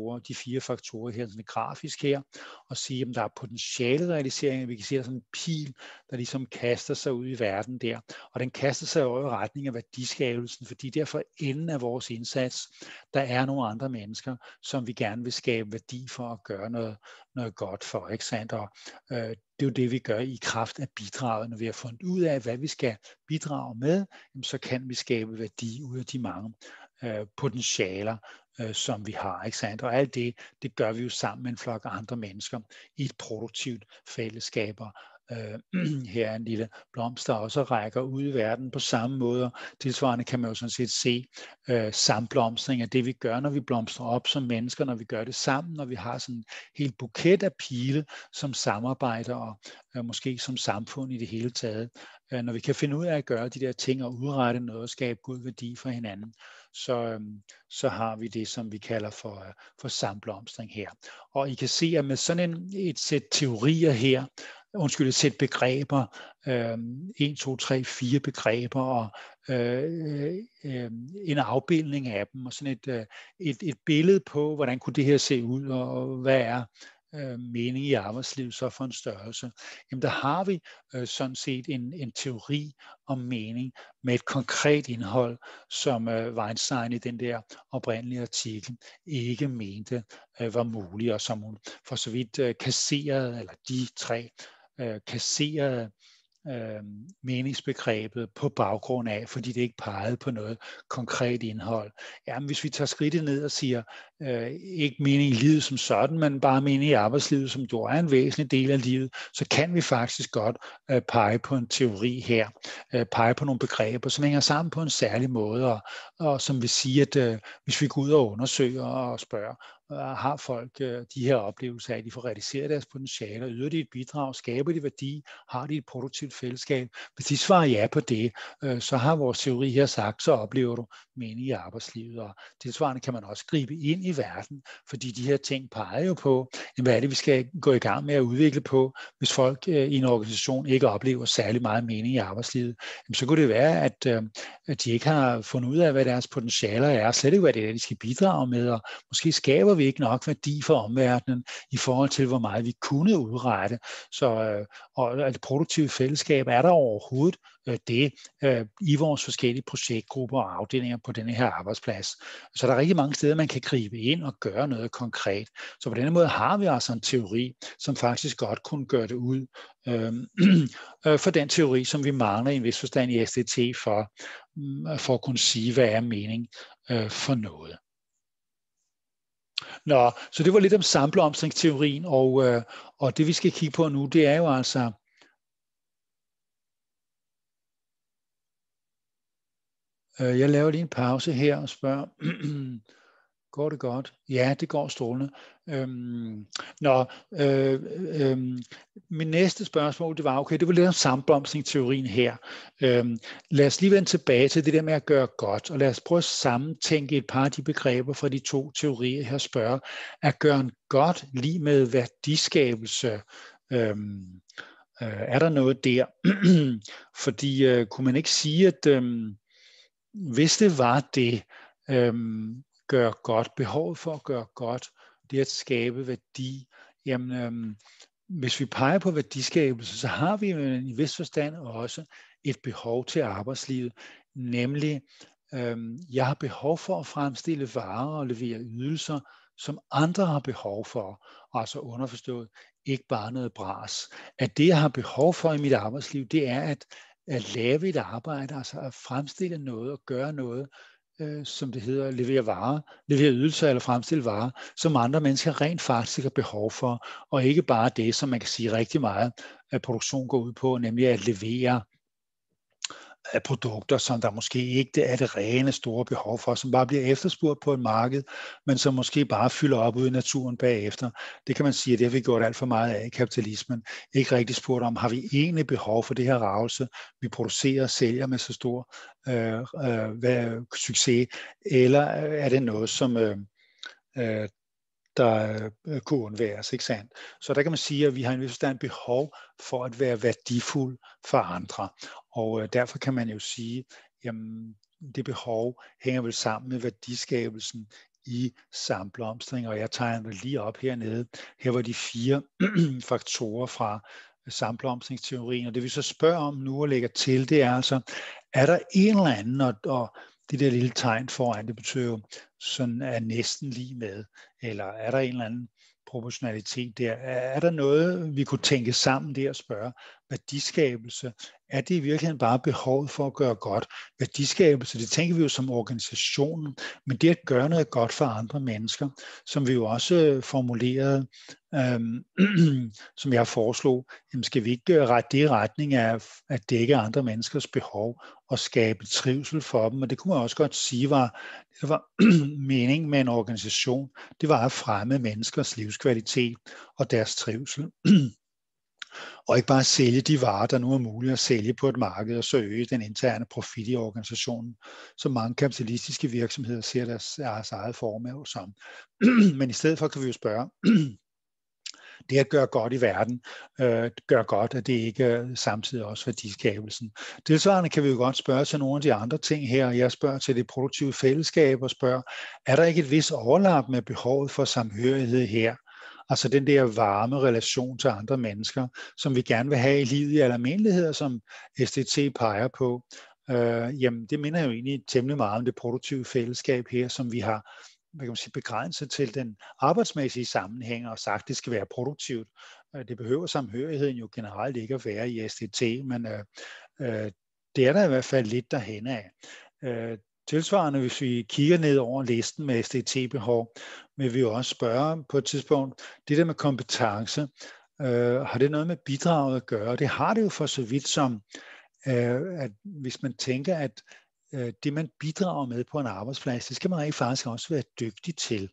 4 faktorer her, sådan grafisk her, og sige, at der er potentiale realisering. Vi kan se, at der er sådan en pil, der ligesom kaster sig ud i verden der. Og den kaster sig over i retning af værdiskabelsen, fordi derfor enden af vores indsats, der er nogle andre mennesker, som vi gerne vil skabe værdi for at gøre noget godt for, ikke sandt? Og det er jo det, vi gør i kraft af bidraget. Når vi har fundet ud af, hvad vi skal bidrage med, så kan vi skabe værdi ud af de mange potentialer, som vi har, ikke sandt? Og alt det gør vi jo sammen med en flok andre mennesker i et produktivt fællesskab. Her er en lille blomst, der også rækker ud i verden på samme måde. Tilsvarende kan man jo sådan set se samblomstring af det, vi gør, når vi blomstrer op som mennesker, når vi gør det sammen, når vi har sådan en helt buket af pile, som samarbejder og måske som samfund i det hele taget. Når vi kan finde ud af at gøre de der ting og udrette noget og skabe god værdi for hinanden, så har vi det, som vi kalder for samblomstring her. Og I kan se, at med sådan et sæt teorier her, et sæt begreber, 1, 2, 3, 4 begreber og en afbildning af dem, og sådan et billede på, hvordan kunne det her se ud, og hvad er mening i arbejdslivet så for en størrelse? Jamen der har vi sådan set en teori om mening med et konkret indhold, som Weinstein i den der oprindelige artikel ikke mente var muligt, og som hun for så vidt kasserede, eller de tre kasserede meningsbegrebet på baggrund af, fordi det ikke pegede på noget konkret indhold. Jamen, hvis vi tager skridtet ned og siger, ikke mening i livet som sådan, men bare mening i arbejdslivet, som jo er en væsentlig del af livet, så kan vi faktisk godt pege på en teori her, pege på nogle begreber, som hænger sammen på en særlig måde, og som vil sige, at hvis vi går ud og undersøger og spørger, har folk de her oplevelser af, at de får realiseret deres potentialer, yder de et bidrag, skaber de værdi, har de et produktivt fællesskab? Hvis de svarer ja på det, så har vores teori her sagt, så oplever du mening i arbejdslivet. Og tilsvarende kan man også gribe ind i verden, fordi de her ting peger jo på, hvad er det, vi skal gå i gang med at udvikle på, hvis folk i en organisation ikke oplever særlig meget mening i arbejdslivet. Så kunne det være, at de ikke har fundet ud af, hvad deres potentialer er, slet ikke hvad det er, de skal bidrage med, og måske skaber vi ikke nok værdi for omverdenen i forhold til, hvor meget vi kunne udrette. Så og det produktive fællesskab, er der overhovedet det i vores forskellige projektgrupper og afdelinger på denne her arbejdsplads. Så der er rigtig mange steder, man kan gribe ind og gøre noget konkret. Så på denne måde har vi altså en teori, som faktisk godt kunne gøre det ud for den teori, som vi mangler i en vis forstand i SDT for at kunne sige, hvad er mening for noget. Nå, så det var lidt om sampleomstringsteorien, og det vi skal kigge på nu, det er jo altså jeg laver lige en pause her og spørger, går det godt? Ja, det går strålende. Min næste spørgsmål, det var, okay, det var lidt om sampleomstringsteorien her. Lad os lige vende tilbage til det der med at gøre godt, og lad os prøve at sammentænke et par af de begreber fra de to teorier her og spørge, at gøre en godt lige med værdiskabelse, er der noget der? Fordi kunne man ikke sige, at hvis det var det, gøre godt, behovet for at gøre godt, det at skabe værdi, jamen hvis vi peger på værdiskabelse, så har vi i vis forstand også et behov til arbejdslivet, nemlig jeg har behov for at fremstille varer og levere ydelser, som andre har behov for, altså underforstået, ikke bare noget bras. At det jeg har behov for i mit arbejdsliv, det er at lave et arbejde, altså at fremstille noget og gøre noget, som det hedder, levere ydelser eller fremstille varer, som andre mennesker rent faktisk har behov for, og ikke bare det, som man kan sige rigtig meget, at produktion går ud på, nemlig at levere produkter, som der måske ikke er det rene store behov for, som bare bliver efterspurgt på et marked, men som måske bare fylder op ude i naturen bagefter. Det kan man sige, at det har vi gjort alt for meget af i kapitalismen. Ikke rigtig spurgt om, har vi egentlig behov for det her ragelse, vi producerer og sælger med så stor succes, eller er det noget, som der kunne undværes, ikke sandt? Så der kan man sige, at vi har en vis forstand behov for at være værdifuld for andre. Og derfor kan man jo sige, jamen det behov hænger vel sammen med værdiskabelsen i sampleomstring, og jeg tegner det lige op hernede. Her var de 4 faktorer fra sampleomstringsteorien, og det vi så spørger om nu og lægger til, det er altså, er der en eller anden, og det der lille tegn foran, det betyder jo, sådan er næsten lige med, eller er der en eller anden proportionalitet der? Er der noget, vi kunne tænke sammen der og spørge? Værdiskabelse, er det i virkeligheden bare behovet for at gøre godt? Værdiskabelse, det tænker vi jo som organisationen, men det at gøre noget godt for andre mennesker, som vi jo også formulerede, som jeg foreslog, jamen skal vi ikke rette det i retning af at dække andre menneskers behov og skabe trivsel for dem? Og det kunne man også godt sige var meningen med en organisation, det var at fremme menneskers livskvalitet og deres trivsel. Og ikke bare sælge de varer, der nu er muligt at sælge på et marked, og så øge den interne profit i organisationen, som mange kapitalistiske virksomheder ser deres eget formål som. Men i stedet for kan vi jo spørge, det at gøre godt i verden, gør godt, at det ikke samtidig også værdiskabelsen. Tilsvarende kan vi jo godt spørge til nogle af de andre ting her. Jeg spørger til det produktive fællesskab og spørger, er der ikke et vis overlap med behovet for samhørighed her? Altså den der varme relation til andre mennesker, som vi gerne vil have i livet i almindelighed, som SDT peger på. Jamen det minder jo egentlig temmelig meget om det produktive fællesskab her, som vi har begrænset til den arbejdsmæssige sammenhæng og sagt, at det skal være produktivt. Det behøver samhørigheden jo generelt ikke at være i SDT, men det er der i hvert fald lidt derhen af. Tilsvarende, hvis vi kigger ned over listen med SDT-behov, vil vi jo også spørge på et tidspunkt, det der med kompetence, har det noget med bidraget at gøre? Det har det jo for så vidt som, at hvis man tænker, at det man bidrager med på en arbejdsplads, det skal man rent faktisk også være dygtig til.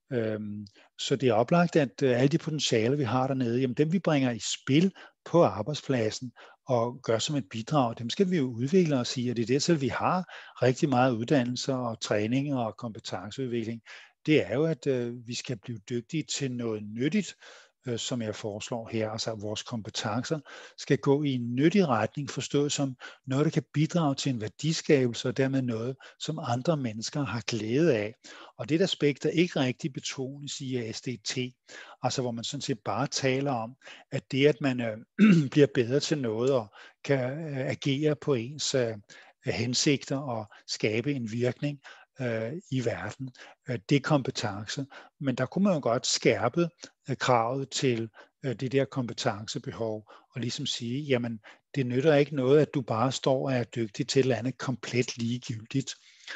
Så det er oplagt, at alle de potentialer, vi har dernede, jamen dem vi bringer i spil på arbejdspladsen og gør som et bidrag, dem skal vi jo udvikle os i, og det er det selv, vi har rigtig meget uddannelse og træning og kompetenceudvikling. Det er jo, at vi skal blive dygtige til noget nyttigt, som jeg foreslår her. Altså vores kompetencer skal gå i en nyttig retning, forstået som noget, der kan bidrage til en værdiskabelse, og dermed noget, som andre mennesker har glæde af. Og det er et aspekt, der ikke rigtig betones i SDT, altså hvor man sådan set bare taler om, at det, at man bliver bedre til noget og kan agere på ens hensigter og skabe en virkning i verden, det er kompetence. Men der kunne man jo godt skærpe kravet til det der kompetencebehov og ligesom sige, jamen det nytter ikke noget, at du bare står og er dygtig til et eller andet komplet ligegyldigt.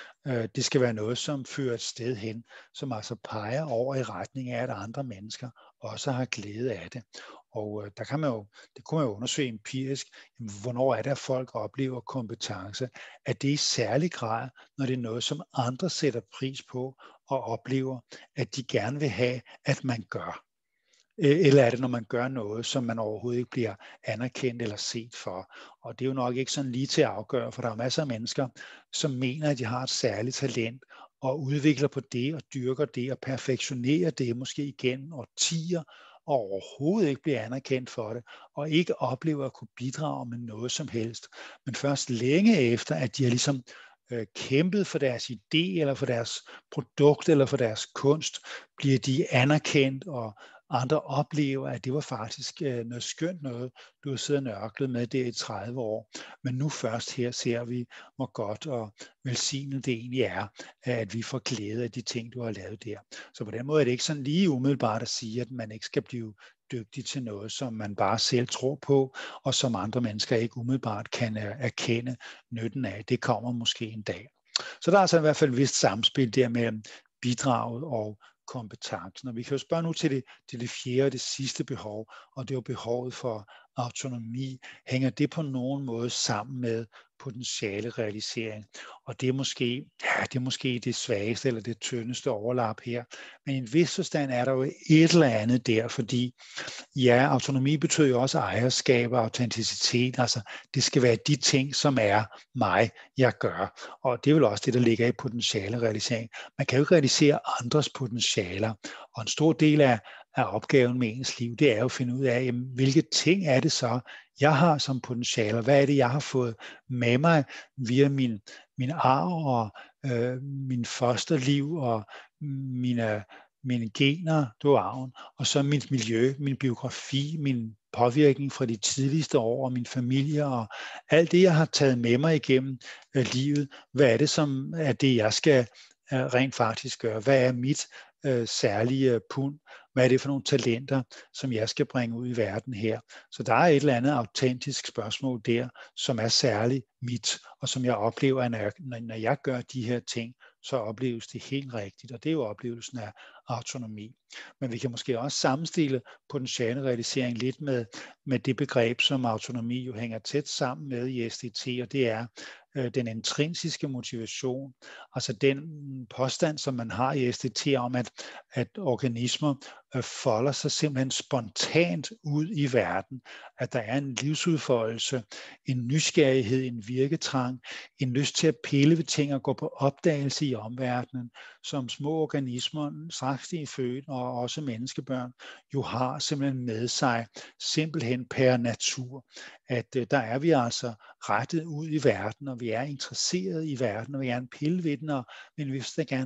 Det skal være noget, som fører et sted hen, som altså peger over i retning af, at andre mennesker også har glæde af det. Og det kunne man jo undersøge empirisk, hvornår er det, at folk oplever kompetence. Er det i særlig grad, når det er noget, som andre sætter pris på og oplever, at de gerne vil have, at man gør? Eller er det, når man gør noget, som man overhovedet ikke bliver anerkendt eller set for? Og det er jo nok ikke sådan lige til at afgøre, for der er masser af mennesker, som mener, at de har et særligt talent, og udvikler på det, og dyrker det, og perfektionerer det, måske igennem årtier, og overhovedet ikke bliver anerkendt for det, og ikke oplever at kunne bidrage med noget som helst. Men først længe efter, at de har ligesom kæmpet for deres idé, eller for deres produkt, eller for deres kunst, bliver de anerkendt, og andre oplever, at det var faktisk noget skønt noget, du har siddet og nørklet med det i 30 år. Men nu først her ser vi, hvor godt og velsignet det egentlig er, at vi får glæde af de ting, du har lavet der. Så på den måde er det ikke sådan lige umiddelbart at sige, at man ikke skal blive dygtig til noget, som man bare selv tror på, og som andre mennesker ikke umiddelbart kan erkende nytten af. Det kommer måske en dag. Så der er altså i hvert fald et vist samspil der mellem bidraget og kompetencen. Og vi kan jo spørge nu til det fjerde og det sidste behov, og det er jo behovet for autonomi. Hænger det på nogen måde sammen med potentiale realisering? Og det er måske det svageste eller det tyndeste overlap her. Men i en vis forstand er der jo et eller andet der, fordi ja, autonomi betyder jo også ejerskab og autenticitet. Altså det skal være de ting, som er mig, jeg gør. Og det er vel også det, der ligger i potentiale realisering. Man kan jo ikke realisere andres potentialer. Og en stor del af opgaven med ens liv, det er jo at finde ud af, jamen, hvilke ting er det så, jeg har som potentialer? Hvad er det, jeg har fået med mig via min arv og min fosterliv og mine gener, det var arven, og så mit miljø, min biografi, min påvirkning fra de tidligste år, og min familie, og alt det, jeg har taget med mig igennem livet. Hvad er det, som er det, jeg skal rent faktisk gøre? Hvad er mit særlige pund? Hvad er det for nogle talenter, som jeg skal bringe ud i verden her? Så der er et eller andet autentisk spørgsmål der, som er særligt mit, og som jeg oplever, når jeg gør de her ting, så opleves det helt rigtigt, og det er jo oplevelsen af autonomi. Men vi kan måske også sammenstille potentiale realisering lidt med det begreb, som autonomi jo hænger tæt sammen med i SDT, og det er den intrinsiske motivation, altså den påstand, som man har i SDT om, at organismer folder sig simpelthen spontant ud i verden, at der er en livsudfoldelse, en nysgerrighed, en virketrang, en lyst til at pille ved ting og gå på opdagelse i omverdenen, som små organismer, straks de er født, og også menneskebørn, jo har simpelthen med sig, simpelthen per natur, at der er vi altså rettet ud i verden, og vi er interesseret i verden, og vi gerne pille ved den, og men vi vil gerne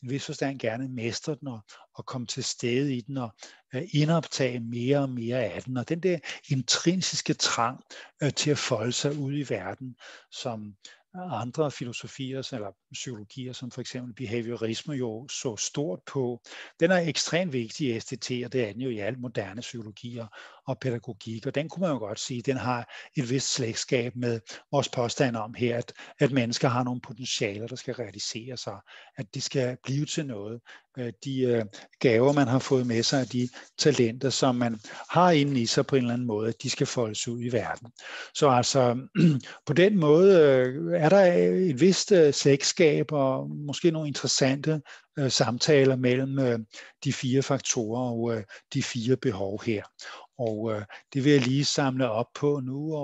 en vis forstand gerne mestre den og komme til stede i den og indoptage mere og mere af den. Og den der intrinsiske trang til at folde sig ud i verden, som andre filosofier eller psykologier, som for eksempel behaviorisme jo så stort på, den er ekstremt vigtig i SDT, og det er den jo i alle moderne psykologier og pædagogik. Og den kunne man jo godt sige, den har et vist slægtskab med vores påstand om her, at mennesker har nogle potentialer, der skal realisere sig, at de skal blive til noget. De gaver, man har fået med sig, de talenter, som man har inde i sig på en eller anden måde, de skal foldes ud i verden. Så altså, på den måde er der et vist slægtskab og måske nogle interessante samtaler mellem de 4 faktorer og de 4 behov her. Og det vil jeg lige samle op på nu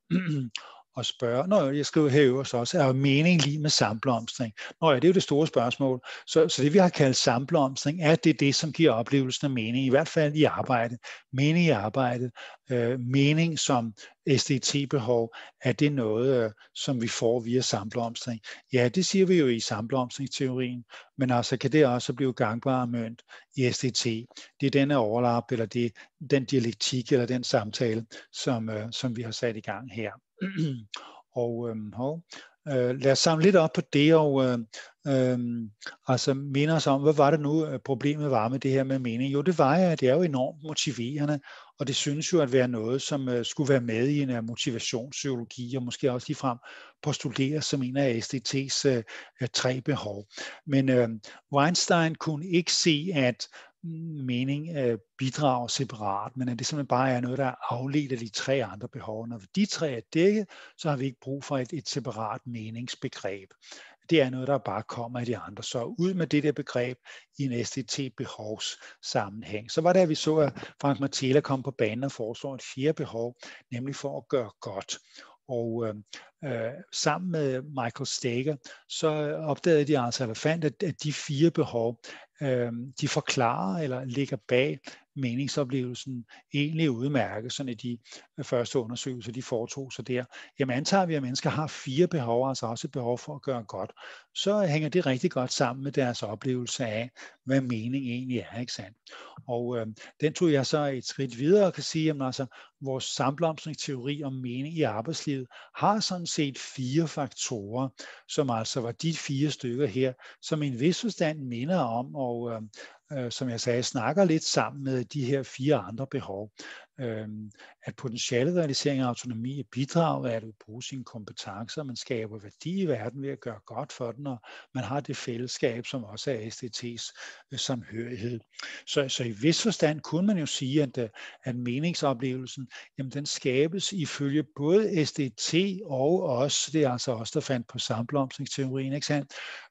og spørge. Jeg skriver her øverst også, er mening lige med samblomstring? Det er jo det store spørgsmål. Så det vi har kaldt samblomstring, er det, som giver oplevelsen af mening, i hvert fald i arbejde. Mening i arbejde, mening som SDT-behov, er det noget, som vi får via samblomstring? Ja, det siger vi jo i samblomstringsteorien, men altså kan det også blive gangbart mønt i SDT? Det er denne overlap, eller det er den dialektik, eller den samtale, som vi har sat i gang her. Og lad os samle lidt op på det, og altså minde os om, hvad var det nu problemet var med det her med mening? Jo, det var at det er jo enormt motiverende, og det synes jo at være noget, som skulle være med i en motivationspsykologi, og måske også ligefrem postuleres som en af SDT's 3 behov. Men Weinstein kunne ikke se, at mening bidrager separat, men at det simpelthen bare er noget, der er afledt af de 3 andre behov. Når de 3 er dækket, så har vi ikke brug for et separat meningsbegreb. Det er noget, der bare kommer af de andre. Så ud med det der begreb i en SDT-behovssammenhæng. Så var det, at vi så, at Frank Martela kom på banen og foreslår et 4. behov, nemlig for at gøre godt. Og sammen med Michael Steger, så opdagede de altså at de 4 behov, de forklarer eller ligger bag meningsoplevelsen egentlig udmærket, sådan i de første undersøgelser, de foretog sig der. Jamen antager vi, at mennesker har 4 behov, altså også et behov for at gøre godt, så hænger det rigtig godt sammen med deres oplevelse af, hvad mening egentlig er, ikke sandt? Og den tog jeg så et skridt videre og kan sige, at altså, vores samblomstringsteori om mening i arbejdslivet har sådan set 4 faktorer, som altså var de 4 stykker her, som i en vis forstand minder om, og som jeg sagde, snakker lidt sammen med de her 4 andre behov. At potentielle realisering af autonomi er bidrag, at bruge sine kompetencer, man skaber værdi i verden ved at gøre godt for den, og man har det fællesskab, som også er SDT's samhørighed. Så i vis forstand kunne man jo sige, at meningsoplevelsen, jamen den skabes ifølge både SDT og os, det er altså os, der fandt på samblomstringsteorien, ikke sandt?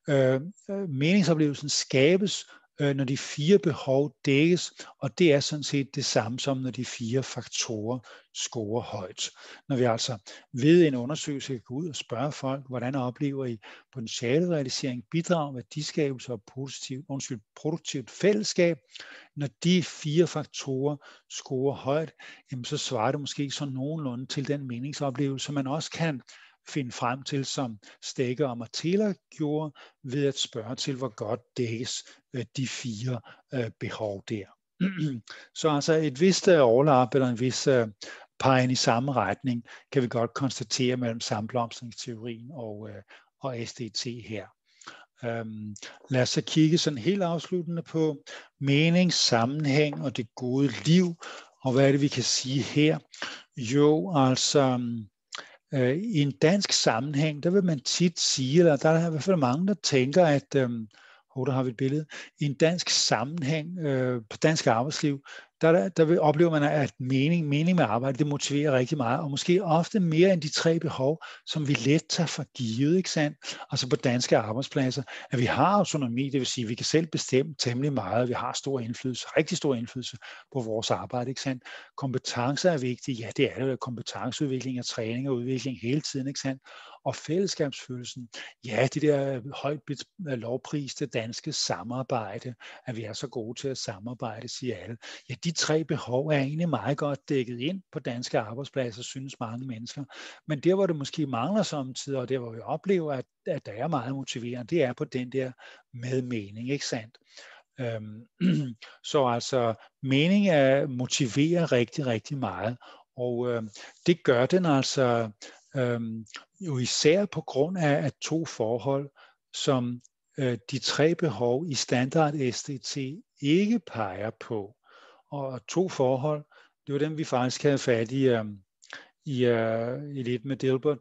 Meningsoplevelsen skabes, når de 4 behov dækkes, og det er sådan set det samme som når de 4 faktorer scorer højt. Når vi altså ved en undersøgelse kan gå ud og spørge folk, hvordan oplever I potentiale realisering, bidrag, værdiskabelse og produktivt fællesskab, når de 4 faktorer scorer højt, jamen så svarer det måske så nogenlunde til den meningsoplevelse, man også kan finde frem til, som Steger og Martela gjorde, ved at spørge til, hvor godt dækkes de 4 behov der. Så altså et vist overlap eller en vis pegen i samme retning, kan vi godt konstatere mellem samblomstringsteorien og SDT her. Lad os så kigge sådan helt afsluttende på mening, sammenhæng og det gode liv, og hvad er det, vi kan sige her? Jo, altså i en dansk sammenhæng, der vil man tit sige, eller der er i hvert fald mange, der tænker, at der har vi et billede, i en dansk sammenhæng på dansk arbejdsliv, der oplever man, at mening med arbejde, det motiverer rigtig meget, og måske ofte mere end de 3 behov, som vi let tager for givet, ikke sandt? Altså på danske arbejdspladser, at vi har autonomi, det vil sige, at vi kan selv bestemme temmelig meget, vi har stor indflydelse, rigtig stor indflydelse på vores arbejde, ikke sandt? Kompetencer er vigtige, ja det er det, kompetenceudvikling og træning og udvikling hele tiden, ikke sandt? Og fællesskabsfølelsen, ja, det der højt lovpriste danske samarbejde, at vi er så gode til at samarbejde, siger alle. Ja, de 3 behov er egentlig meget godt dækket ind på danske arbejdspladser, synes mange mennesker. Men der, hvor det måske mangler samtidig, og der, hvor vi oplever, at der er meget motiverende, det er på den der med mening, ikke sandt? Så altså, mening motiverer rigtig, rigtig meget, og det gør den altså jo især på grund af 2 forhold, som de 3 behov i standard SDT ikke peger på. Og 2 forhold, det var dem, vi faktisk havde fat i lidt med Dilbert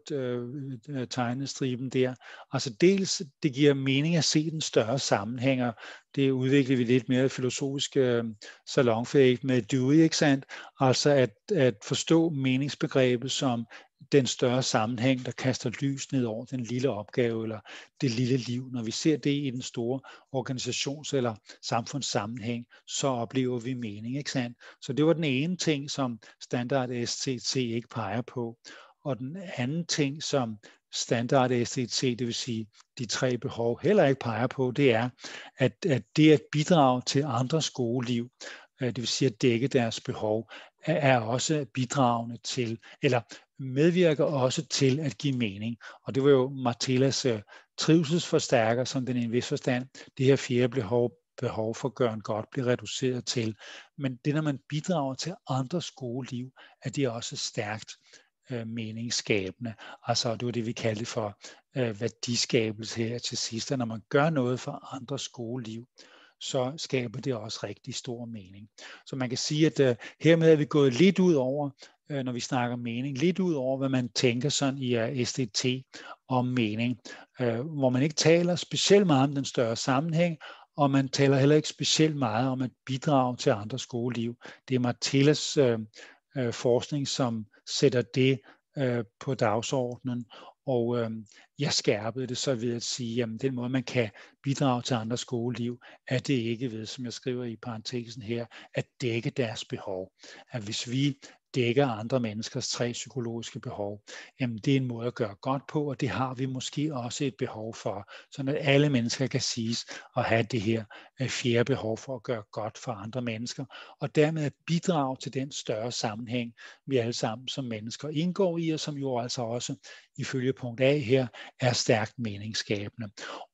tegnestriben der. Altså dels, det giver mening at se den større sammenhænger. Det udvikler vi lidt mere filosofisk salonfægt med Dewey, ikke sandt? Altså at forstå meningsbegrebet som den større sammenhæng, der kaster lys ned over den lille opgave eller det lille liv. Når vi ser det i den store organisations- eller samfundssammenhæng, så oplever vi mening, ikke sandt? Så det var den ene ting, som standard STT ikke peger på. Og den anden ting, som standard STT, det vil sige de 3 behov, heller ikke peger på, det er, at det at bidrage til andres gode liv, det vil sige at dække deres behov, er også bidragende til, eller medvirker også til at give mening. Og det var jo Martellas trivselsforstærker, som den i en vis forstand, det her 4. behov for gøren godt bliver reduceret til. Men det, når man bidrager til andres gode liv, er det også stærkt meningsskabende. Altså det var det, vi kaldte for værdiskabelse her til sidst. Når man gør noget for andres gode liv, så skaber det også rigtig stor mening. Så man kan sige, at hermed er vi gået lidt ud over, når vi snakker mening, lidt ud over, hvad man tænker sådan i SDT om mening, hvor man ikke taler specielt meget om den større sammenhæng, og man taler heller ikke specielt meget om at bidrage til andres gode liv. Det er Martellas forskning, som sætter det på dagsordenen, og jeg skærpede det så ved at sige, at den måde, man kan bidrage til andres gode liv, er det ikke ved, som jeg skriver i parentesen her, at dække deres behov. At hvis vi dækker andre menneskers 3 psykologiske behov, jamen det er en måde at gøre godt på, og det har vi måske også et behov for, så at alle mennesker kan siges at have det her 4. behov for at gøre godt for andre mennesker, og dermed at bidrage til den større sammenhæng, vi alle sammen som mennesker indgår i, og som jo altså også ifølge punkt A her er stærkt meningsskabende.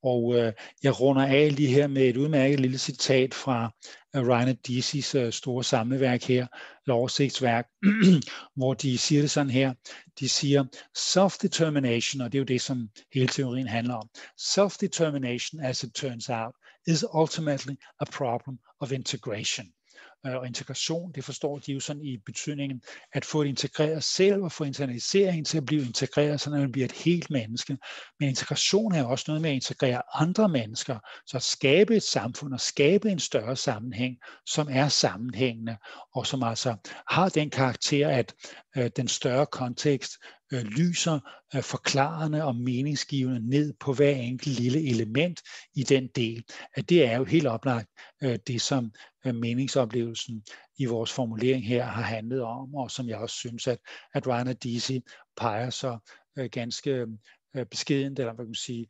Og jeg runder af lige her med et udmærket lille citat fra Reiner Dicys store samleværk her, oversigtsværk, hvor de siger det sådan her. De siger, self-determination, og det er jo det, som hele teorien handler om. Self-determination, as it turns out, is ultimately a problem of integration. Og integration, det forstår de jo sådan i betydningen at få det integreret selv og få internaliseringen til at blive integreret, så man bliver et helt menneske. Men integration er også noget med at integrere andre mennesker, så at skabe et samfund og skabe en større sammenhæng, som er sammenhængende og som altså har den karakter, at den større kontekst lyser forklarende og meningsgivende ned på hver enkelt lille element i den del. At det er jo helt oplagt det, som meningsoplevelsen i vores formulering her har handlet om, og som jeg også synes, at Reiner Dicy peger så ganske beskedent, eller hvad kan man sige,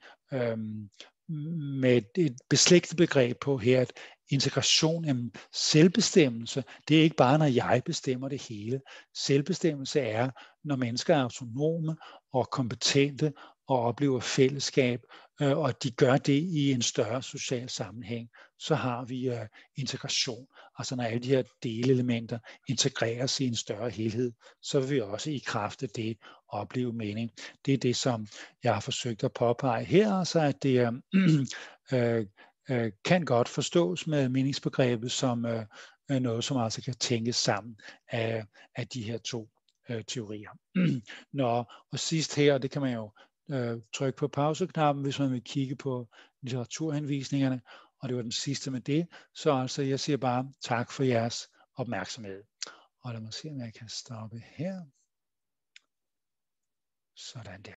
med et beslægtet begreb på her, at integration, selvbestemmelse, det er ikke bare, når jeg bestemmer det hele. Selvbestemmelse er, når mennesker er autonome og kompetente og oplever fællesskab, og de gør det i en større social sammenhæng, så har vi integration. Altså når alle de her delelementer integreres i en større helhed, så vil vi også i kraft af det opleve mening. Det er det, som jeg har forsøgt at påpege her, altså at det kan godt forstås med meningsbegrebet som noget, som altså kan tænkes sammen af de her 2 teorier. Og sidst her, det kan man jo trykke på pauseknappen, hvis man vil kigge på litteraturhenvisningerne, og det var den sidste med det, så altså jeg siger bare tak for jeres opmærksomhed. Og lad mig se, om jeg kan stoppe her. Sådan der.